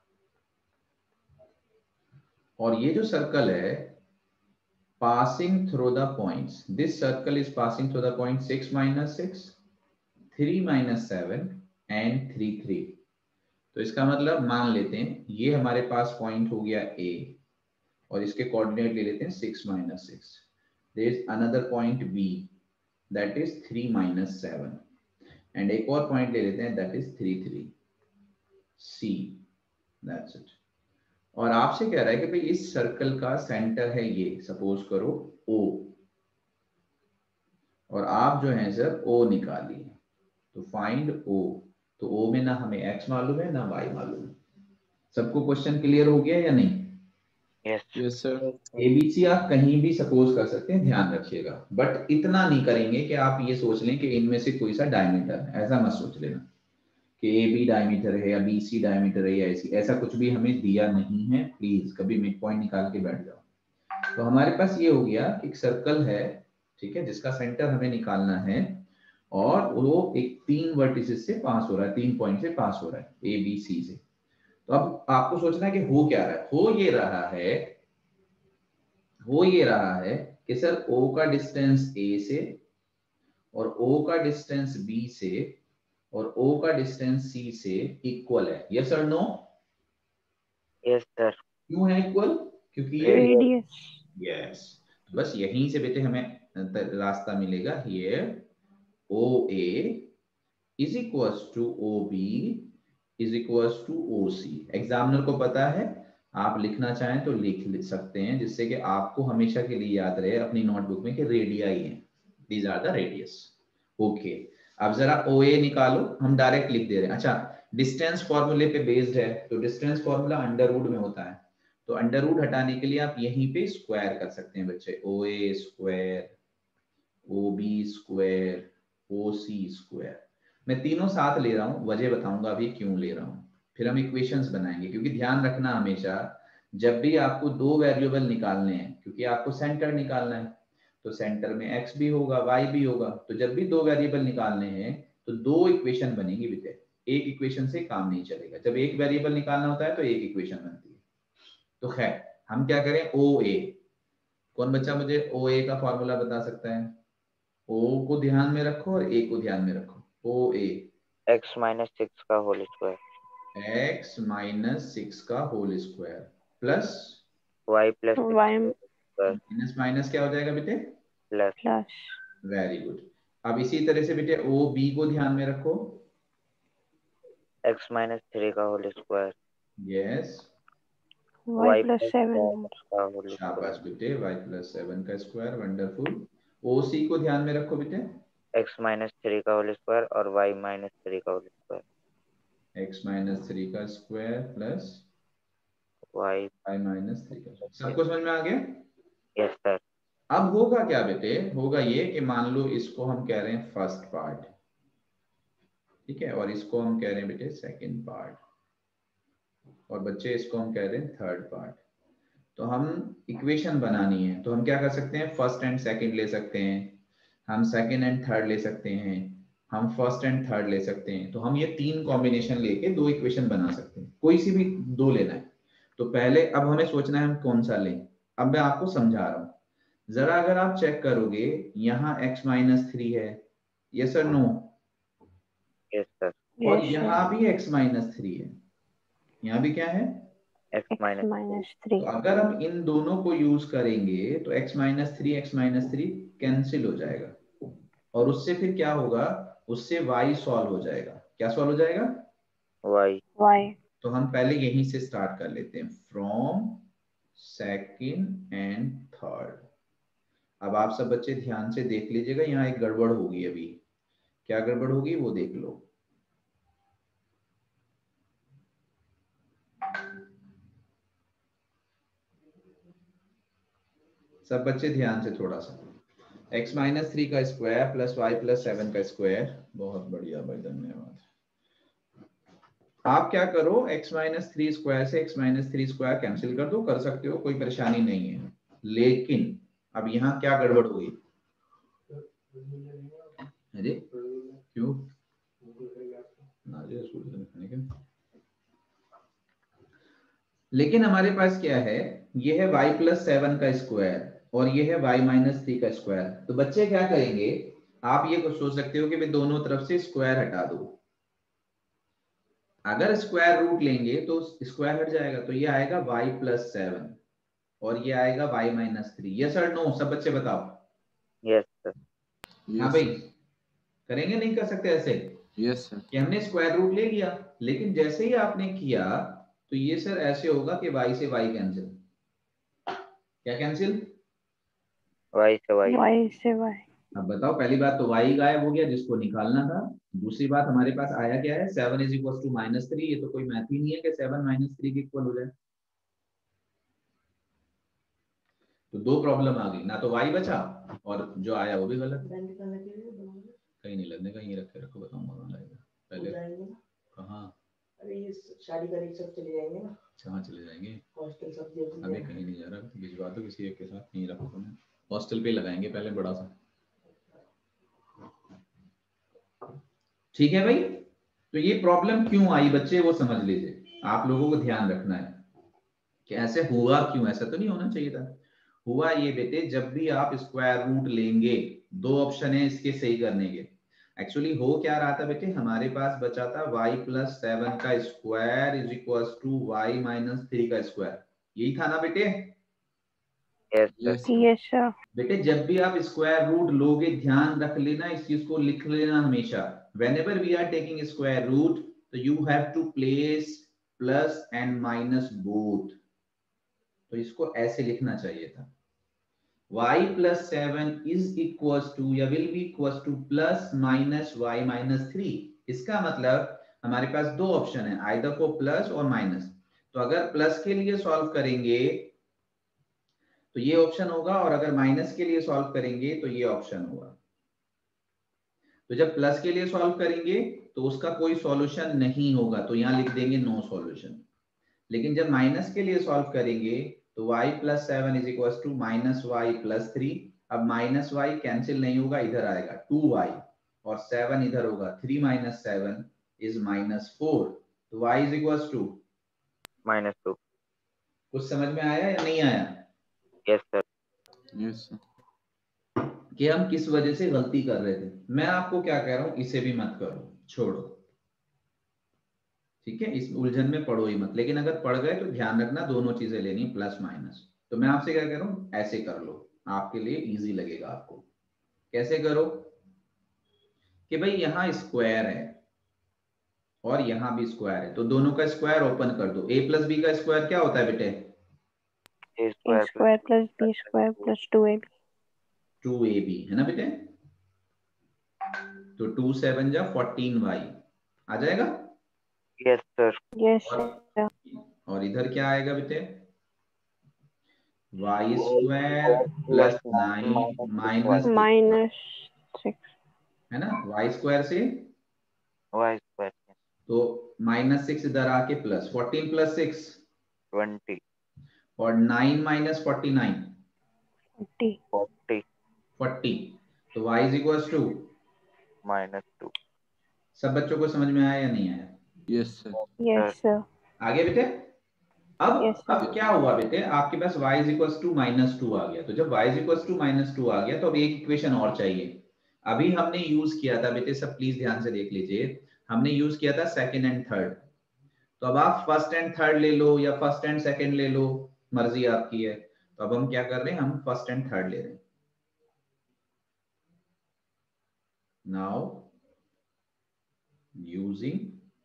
और ये जो सर्कल है passing through the points, this circle is passing through the point six minus six, three minus seven and three three। तो इसका मतलब मान लेते हैं ये हमारे पास पॉइंट हो गया A और इसके कोऑर्डिनेट ले लेते हैं six minus six। there is another point B that is three minus seven and एक और पॉइंट ले लेते हैं that is three three। C, that's it। और आपसे कह रहा है कि भाई इस सर्कल का सेंटर है ये, सपोज करो O, और आप जो है सर O निकालिए, तो फाइंड O। तो O में ना हमें X मालूम है ना Y मालूम है। सबको क्वेश्चन क्लियर हो गया या नहीं? Yes sir. एबीसी आप कहीं भी सपोज कर सकते हैं, ध्यान रखिएगा, बट इतना नहीं करेंगे कि आप ये सोच लें कि इनमें से कोई सा डायमीटर है। ऐसा मत सोच लेना कि ए बी डायमीटर है या बी सी डायमीटर है या ऐसी, ऐसा कुछ भी हमें दिया नहीं है। प्लीज कभी मिड पॉइंट निकाल के बैठ जाओ। तो हमारे पास ये हो गया कि एक सर्कल है, ठीक है, जिसका सेंटर हमें निकालना है और वो एक तीन वर्टिसेस से पास हो रहा है, तीन पॉइंट से पास हो रहा है, ए बी सी से। तो अब आपको सोचना है कि हो क्या रहा है। हो ये रहा है हो ये रहा है कि सर O का डिस्टेंस A से और O का डिस्टेंस B से और O का डिस्टेंस C से इक्वल है। यस और नो? Yes sir. क्यों है इक्वल? क्योंकि ये रेडियस। यस, बस यहीं से बेटे हमें रास्ता मिलेगा। Here O A is equals to O B is equals to O C। Examiner को पता है, आप लिखना चाहें तो लिख सकते हैं, जिससे कि आपको हमेशा के लिए याद रहे अपनी नोटबुक में कि रेडियाई है, these are the radius. Okay, अब जरा O A निकालो, हम डायरेक्ट लिख दे रहे हैं। अच्छा, डिस्टेंस फॉर्मूले पे बेस्ड है, तो डिस्टेंस फॉर्मूला अंडर रूट में होता है, तो अंडर रूट हटाने के लिए आप यहीं पे स्क्वायर कर सकते हैं बच्चे। O A square, O B square, O C square. मैं तीनों साथ ले रहा हूं, वजह बताऊंगा अभी क्यों ले रहा हूं, फिर हम इक्वेशंस बनाएंगे। क्योंकि ध्यान रखना हमेशा, जब भी आपको दो वेरिएबल निकालने हैं, क्योंकि आपको सेंटर निकालना है, तो सेंटर में x भी होगा y भी होगा, तो जब भी दो वेरिएबल निकालने हैं तो दो इक्वेशन बनेगी बेटे, एक इक्वेशन से काम नहीं चलेगा। जब एक वेरिएबल निकालना होता है तो एक इक्वेशन बनती है। तो खैर हम क्या करें, O A, कौन बच्चा मुझे O A का फॉर्मूला बता सकता है? O को ध्यान में रखो और A को ध्यान में रखो। O A X minus six का whole square, x minus six का whole square plus Y plus Y minus minus क्या हो जाएगा बेटे? Plus plus very good. अब इसी तरह से बेटे O B को ध्यान में रखो। एक्स माइनस थ्री का whole square, yes, Y Y plus plus seven. का होल शाबाश स्क्वायर, बेटे, y प्लस सेवन का स्क्वायर, वंडरफुल। O C को ध्यान में रखो बेटे। एक्स माइनस थ्री का होल स्क्वायर और वाई माइनस थ्री का whole square, x minus three का square plus Y. y minus three का। सबको समझ में आ गया? Yes sir. अब होगा क्या बेटे, होगा ये कि मान लो इसको हम कह रहे हैं फर्स्ट पार्ट, ठीक है, और इसको हम कह रहे हैं बेटे सेकंड पार्ट, और बच्चे इसको हम कह रहे हैं थर्ड पार्ट। तो हम इक्वेशन बनानी है, तो हम क्या कर सकते हैं, फर्स्ट एंड सेकंड ले सकते हैं, हम सेकंड एंड थर्ड ले सकते हैं, हम फर्स्ट एंड थर्ड ले सकते हैं। तो हम ये तीन कॉम्बिनेशन लेके दो इक्वेशन बना सकते हैं, कोई सी भी दो लेना है। तो पहले अब हमें सोचना है हम कौन सा लें। अब मैं आपको समझा रहा हूं, जरा अगर आप चेक करोगे, यहाँ x माइनस थ्री है, यस और नो? Yes sir. और यस यहाँ भी x माइनस थ्री है, यहाँ भी क्या है, X X minus minus three. तो अगर हम इन दोनों को यूज करेंगे तो x minus three X minus three cancel हो जाएगा, और उससे फिर क्या होगा, उससे y सॉल्व हो जाएगा। क्या सॉल्व हो जाएगा? वाई। वाई। तो हम पहले यहीं से स्टार्ट कर लेते हैं, फ्रॉम सेकंड एंड थर्ड। अब आप सब बच्चे ध्यान से देख लीजिएगा, यहाँ एक गड़बड़ होगी अभी। क्या गड़बड़ होगी वो देख लो। सब बच्चे ध्यान से थोड़ा सा, x माइनस थ्री का square plus Y plus seven का स्क्वायर, बहुत बढ़िया भाई, धन्यवाद। आप क्या करो, x माइनस थ्री स्क्वायर से x minus three square cancel कर दो, कर सकते हो, कोई परेशानी नहीं है। लेकिन अब यहाँ क्या गड़बड़ हुई, अरे क्यों लेकिन हमारे पास क्या है, ये है y प्लस सेवन का स्क्वायर और ये है y माइनस थ्री का स्क्वायर। तो बच्चे क्या करेंगे, आप ये कुछ सोच सकते हो कि भाई दोनों तरफ से स्क्वायर हटा दो। अगर स्क्वायर रूट लेंगे तो स्क्वायर हट जाएगा, तो ये आएगा y प्लस सेवन और ये आएगा y माइनस थ्री। यस और नो, सब बच्चे बताओ। Yes sir. हाँ भाई, करेंगे नहीं कर सकते ऐसे? Yes sir. कि हमने स्क्वायर रूट ले लिया, लेकिन जैसे ही आपने किया तो ये सर ऐसे होगा कि y से y कैंसिल। क्या कैंसिल? वाई से वाई। वाई से वाई। अब बताओ, पहली बात तो y गायब हो गया जिसको निकालना था, दूसरी बात हमारे पास आया क्या है, seven is equal to minus three. ये तो कोई मैथ ही नहीं है कि सेवन माइनस थ्री के इक्वल हो जाए। तो दो प्रॉब्लम आ गई, ना तो y बचा और जो आया वो भी गलत। कहीं नहीं लगने का, यहीं रखे रखो, बताऊंगा कहाँ लगेगा पहले। कहाँ? अरे ये शादी करेंगे सब चले जाएंगे ना। कहाँ चले जाएंगे? हॉस्टल सब दे दीजिए। अभी कहीं नहीं जा रहा, भिजवा दो किसी एक के साथ, यहीं रखो। हॉस्टल पे लगाएंगे पहले बड़ा सा। ठीक है भाई। तो ये प्रॉब्लम क्यों आई बच्चे वो समझ लीजिए, आप लोगों को ध्यान रखना है कि ऐसे हुआ क्यों, ऐसा तो नहीं होना चाहिए था। हुआ ये बेटे, जब भी आप स्क्वायर रूट लेंगे, दो ऑप्शन है इसके सही करने के। एक्चुअली हो क्या रहा था बेटे, हमारे पास बचा था y प्लस सेवन का square is equal to Y minus three का स्क्वायर, यही था ना बेटे? Yes sir. Yes sir. बेटे जब भी आप स्क्वायर रूट लोगे, ध्यान रख लेना, इस चीज को लिख लेना हमेशा, whenever we are taking square root, तो you have to place plus and minus both। तो इसको ऐसे लिखना चाहिए था, y plus seven is equals to या will be equals to plus minus y minus three. इसका मतलब हमारे पास दो ऑप्शन है, आइदर को प्लस और माइनस। तो अगर प्लस के लिए सॉल्व करेंगे तो ये ऑप्शन होगा, और अगर माइनस के लिए सॉल्व करेंगे तो ये ऑप्शन होगा। तो जब प्लस के लिए सॉल्व करेंगे तो उसका कोई सॉल्यूशन नहीं होगा, तो यहां लिख देंगे नो सॉल्यूशन। लेकिन जब माइनस के लिए सॉल्व करेंगे तो y plus seven is equal to minus Y plus three. अब माइनस वाई कैंसिल नहीं होगा, इधर आएगा टू वाई, और सेवन इधर होगा, three minus seven is minus four. तो y is equal to minus two. कुछ समझ में आया या नहीं आया? Yes sir. Yes sir. कि हम किस वजह से गलती कर रहे थे। मैं आपको क्या कह रहा हूं, इसे भी मत करो, छोड़ो, ठीक है? इस उलझन में पढ़ो ही मत। लेकिन अगर पढ़ गए तो ध्यान रखना, दोनों चीजें लेनी, प्लस माइनस। तो मैं आपसे क्या कह रहा हूं, ऐसे कर लो, आपके लिए इजी लगेगा आपको। कैसे करो कि भाई यहां स्क्वायर है और यहां भी स्क्वायर है, तो दोनों का स्क्वायर ओपन कर दो। ए प्लस बी का स्क्वायर क्या होता है बेटे? A A square square plus B square plus two A B. Two A B है ना बेटे? तो टू सेवन जा फोर्टीन वाई आ जाएगा। Yes sir. यस और, सर। और इधर क्या आएगा बेटे? Y square plus nine minus minus six. है ना, वाई स्क्वायर से, वाई स्क्वायर तो माइनस सिक्स इधर आके plus fourteen plus six twenty. और nine minus forty nine forty. Forty forty. तो y is equal to minus two. सब बच्चों को समझ में आया या नहीं आया? Yes sir. Yes sir. आगे बेटे, अब Yes, sir. अब क्या हुआ बेटे, आपके पास y is equal to minus two आ गया। तो जब y is equal to minus two आ गया तो अब एक इक्वेशन और चाहिए। अभी हमने यूज किया था बेटे, सब प्लीज ध्यान से देख लीजिए, हमने यूज किया था सेकंड एंड थर्ड। तो अब आप फर्स्ट एंड थर्ड ले लो या फर्स्ट एंड सेकंड ले लो, मर्जी आपकी है। तो अब हम क्या कर रहे हैं, हम फर्स्ट एंड थर्ड ले रहे हैं। Now using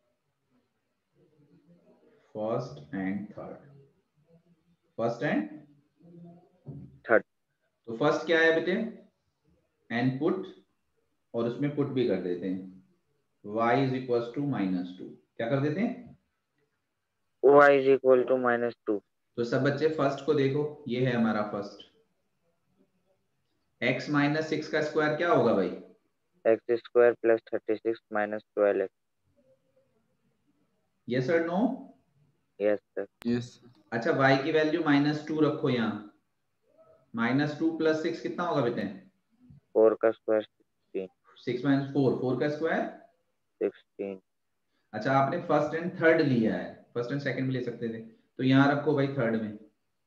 first and third, first and third. तो फर्स्ट क्या है बेटे, एन पुट, और उसमें पुट भी कर देते हैं y is equal to minus two. क्या कर देते हैं? y is equal to minus two. तो सब बच्चे फर्स्ट को देखो, ये है हमारा फर्स्ट। x माइनस सिक्स का स्क्वायर क्या होगा भाई? X square plus thirty six minus twelve X. Yes और no? Yes sir. Yes sir. अच्छा, y की वैल्यू माइनस टू रखो यहाँ। माइनस टू प्लस सिक्स कितना होगा बेटे? फोर का square sixteen. Six minus four, four का स्क्वायर सिक्सटीन। अच्छा, आपने फर्स्ट एंड थर्ड लिया है, फर्स्ट एंड सेकंड भी ले सकते थे, तो यहां रखो भाई थर्ड में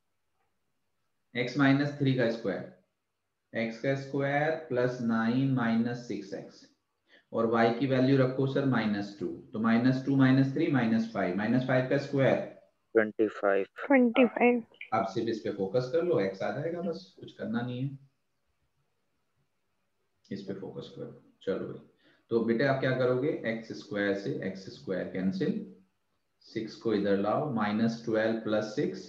x माइनस थ्री का स्क्वायर, x का square plus nine minus six X, और y की वैल्यू रखो सर माइनस टू। तो minus two minus three minus five, minus five का square twenty five. Twenty five. आप सिर्फ इस पे फोकस कर लो, x आ जाएगा, बस कुछ करना नहीं है, इस पे फोकस करो। चलो भाई, तो बेटे आप क्या करोगे, एक्स स्क्वायर से एक्स स्क्वायर कैंसिल, सिक्स को इधर लाओ, minus twelve plus six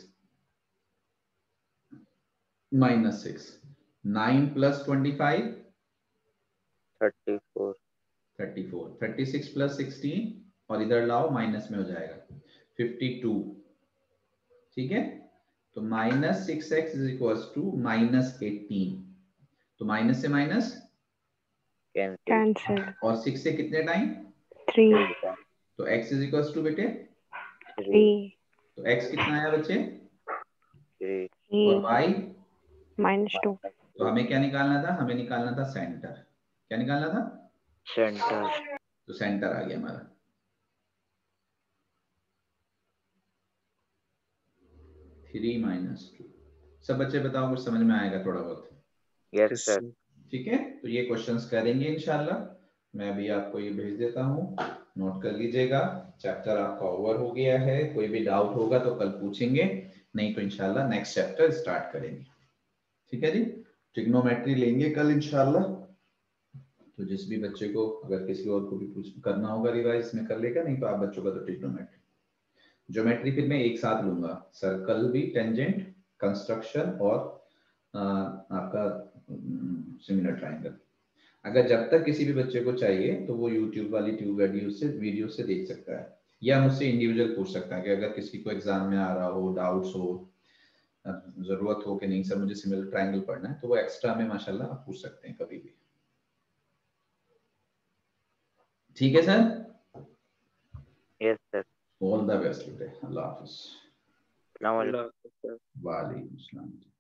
minus six, nine plus twenty five thirty four. Thirty four, thirty six plus sixteen, और इधर लाओ माइनस में हो जाएगा फिफ्टी टू। ठीक है, तो minus six X is equal to minus eighteen. तो माइनस से माइनस कैंसिल। कैंसिल। और सिक्स से कितने टाइम? थ्री। तो x इज इक्वल टू बेटे, थ्री। तो x कितना आया बच्चे? थ्री। और y, माइनस टू। तो हमें क्या निकालना था, हमें निकालना था सेंटर। क्या निकालना था? सेंटर। तो सेंटर आ गया हमारा। Three minus two. सब बच्चे बताओ कुछ समझ में आएगा थोड़ा बहुत? Yes sir. ठीक है, तो ये क्वेश्चंस करेंगे इंशाल्लाह। मैं अभी आपको ये भेज देता हूँ, नोट कर लीजिएगा। चैप्टर आपका ओवर हो गया है, कोई भी डाउट होगा तो कल पूछेंगे, नहीं तो इंशाल्लाह नेक्स्ट चैप्टर स्टार्ट करेंगे। ठीक है जी, ट्रिग्नोमेट्री लेंगे कल इंशाल्लाह। तो जिस भी बच्चे को, अगर किसी और को भी कुछ करना होगा रिवाइज में कर लेगा, नहीं तो आप बच्चों का तो ट्रिग्नोमेट्री। ज्योमेट्री फिर मैं एक साथ लूंगा, सर्कल भी, टेंजेंट, कंस्ट्रक्शन और आ, आपका सिमिलर ट्रायंगल। अगर जब तक किसी भी बच्चे को चाहिए तो वो यूट्यूब वाली ट्यूब वीडियो से वीडियो से देख सकता है, या मुझसे इंडिविजुअल पूछ सकता है कि अगर किसी को एग्जाम में आ रहा हो, डाउट्स हो, जरूरत हो कि नहीं सर मुझे सिमिलर ट्रायंगल पढ़ना है, तो वो एक्स्ट्रा में माशाल्लाह आप पूछ सकते हैं कभी भी। ठीक है सर? Yes sir. All the best बेटे, अल्लाह हाफिज। अस्सलाम वालेकुम। वालेकुम सलाम।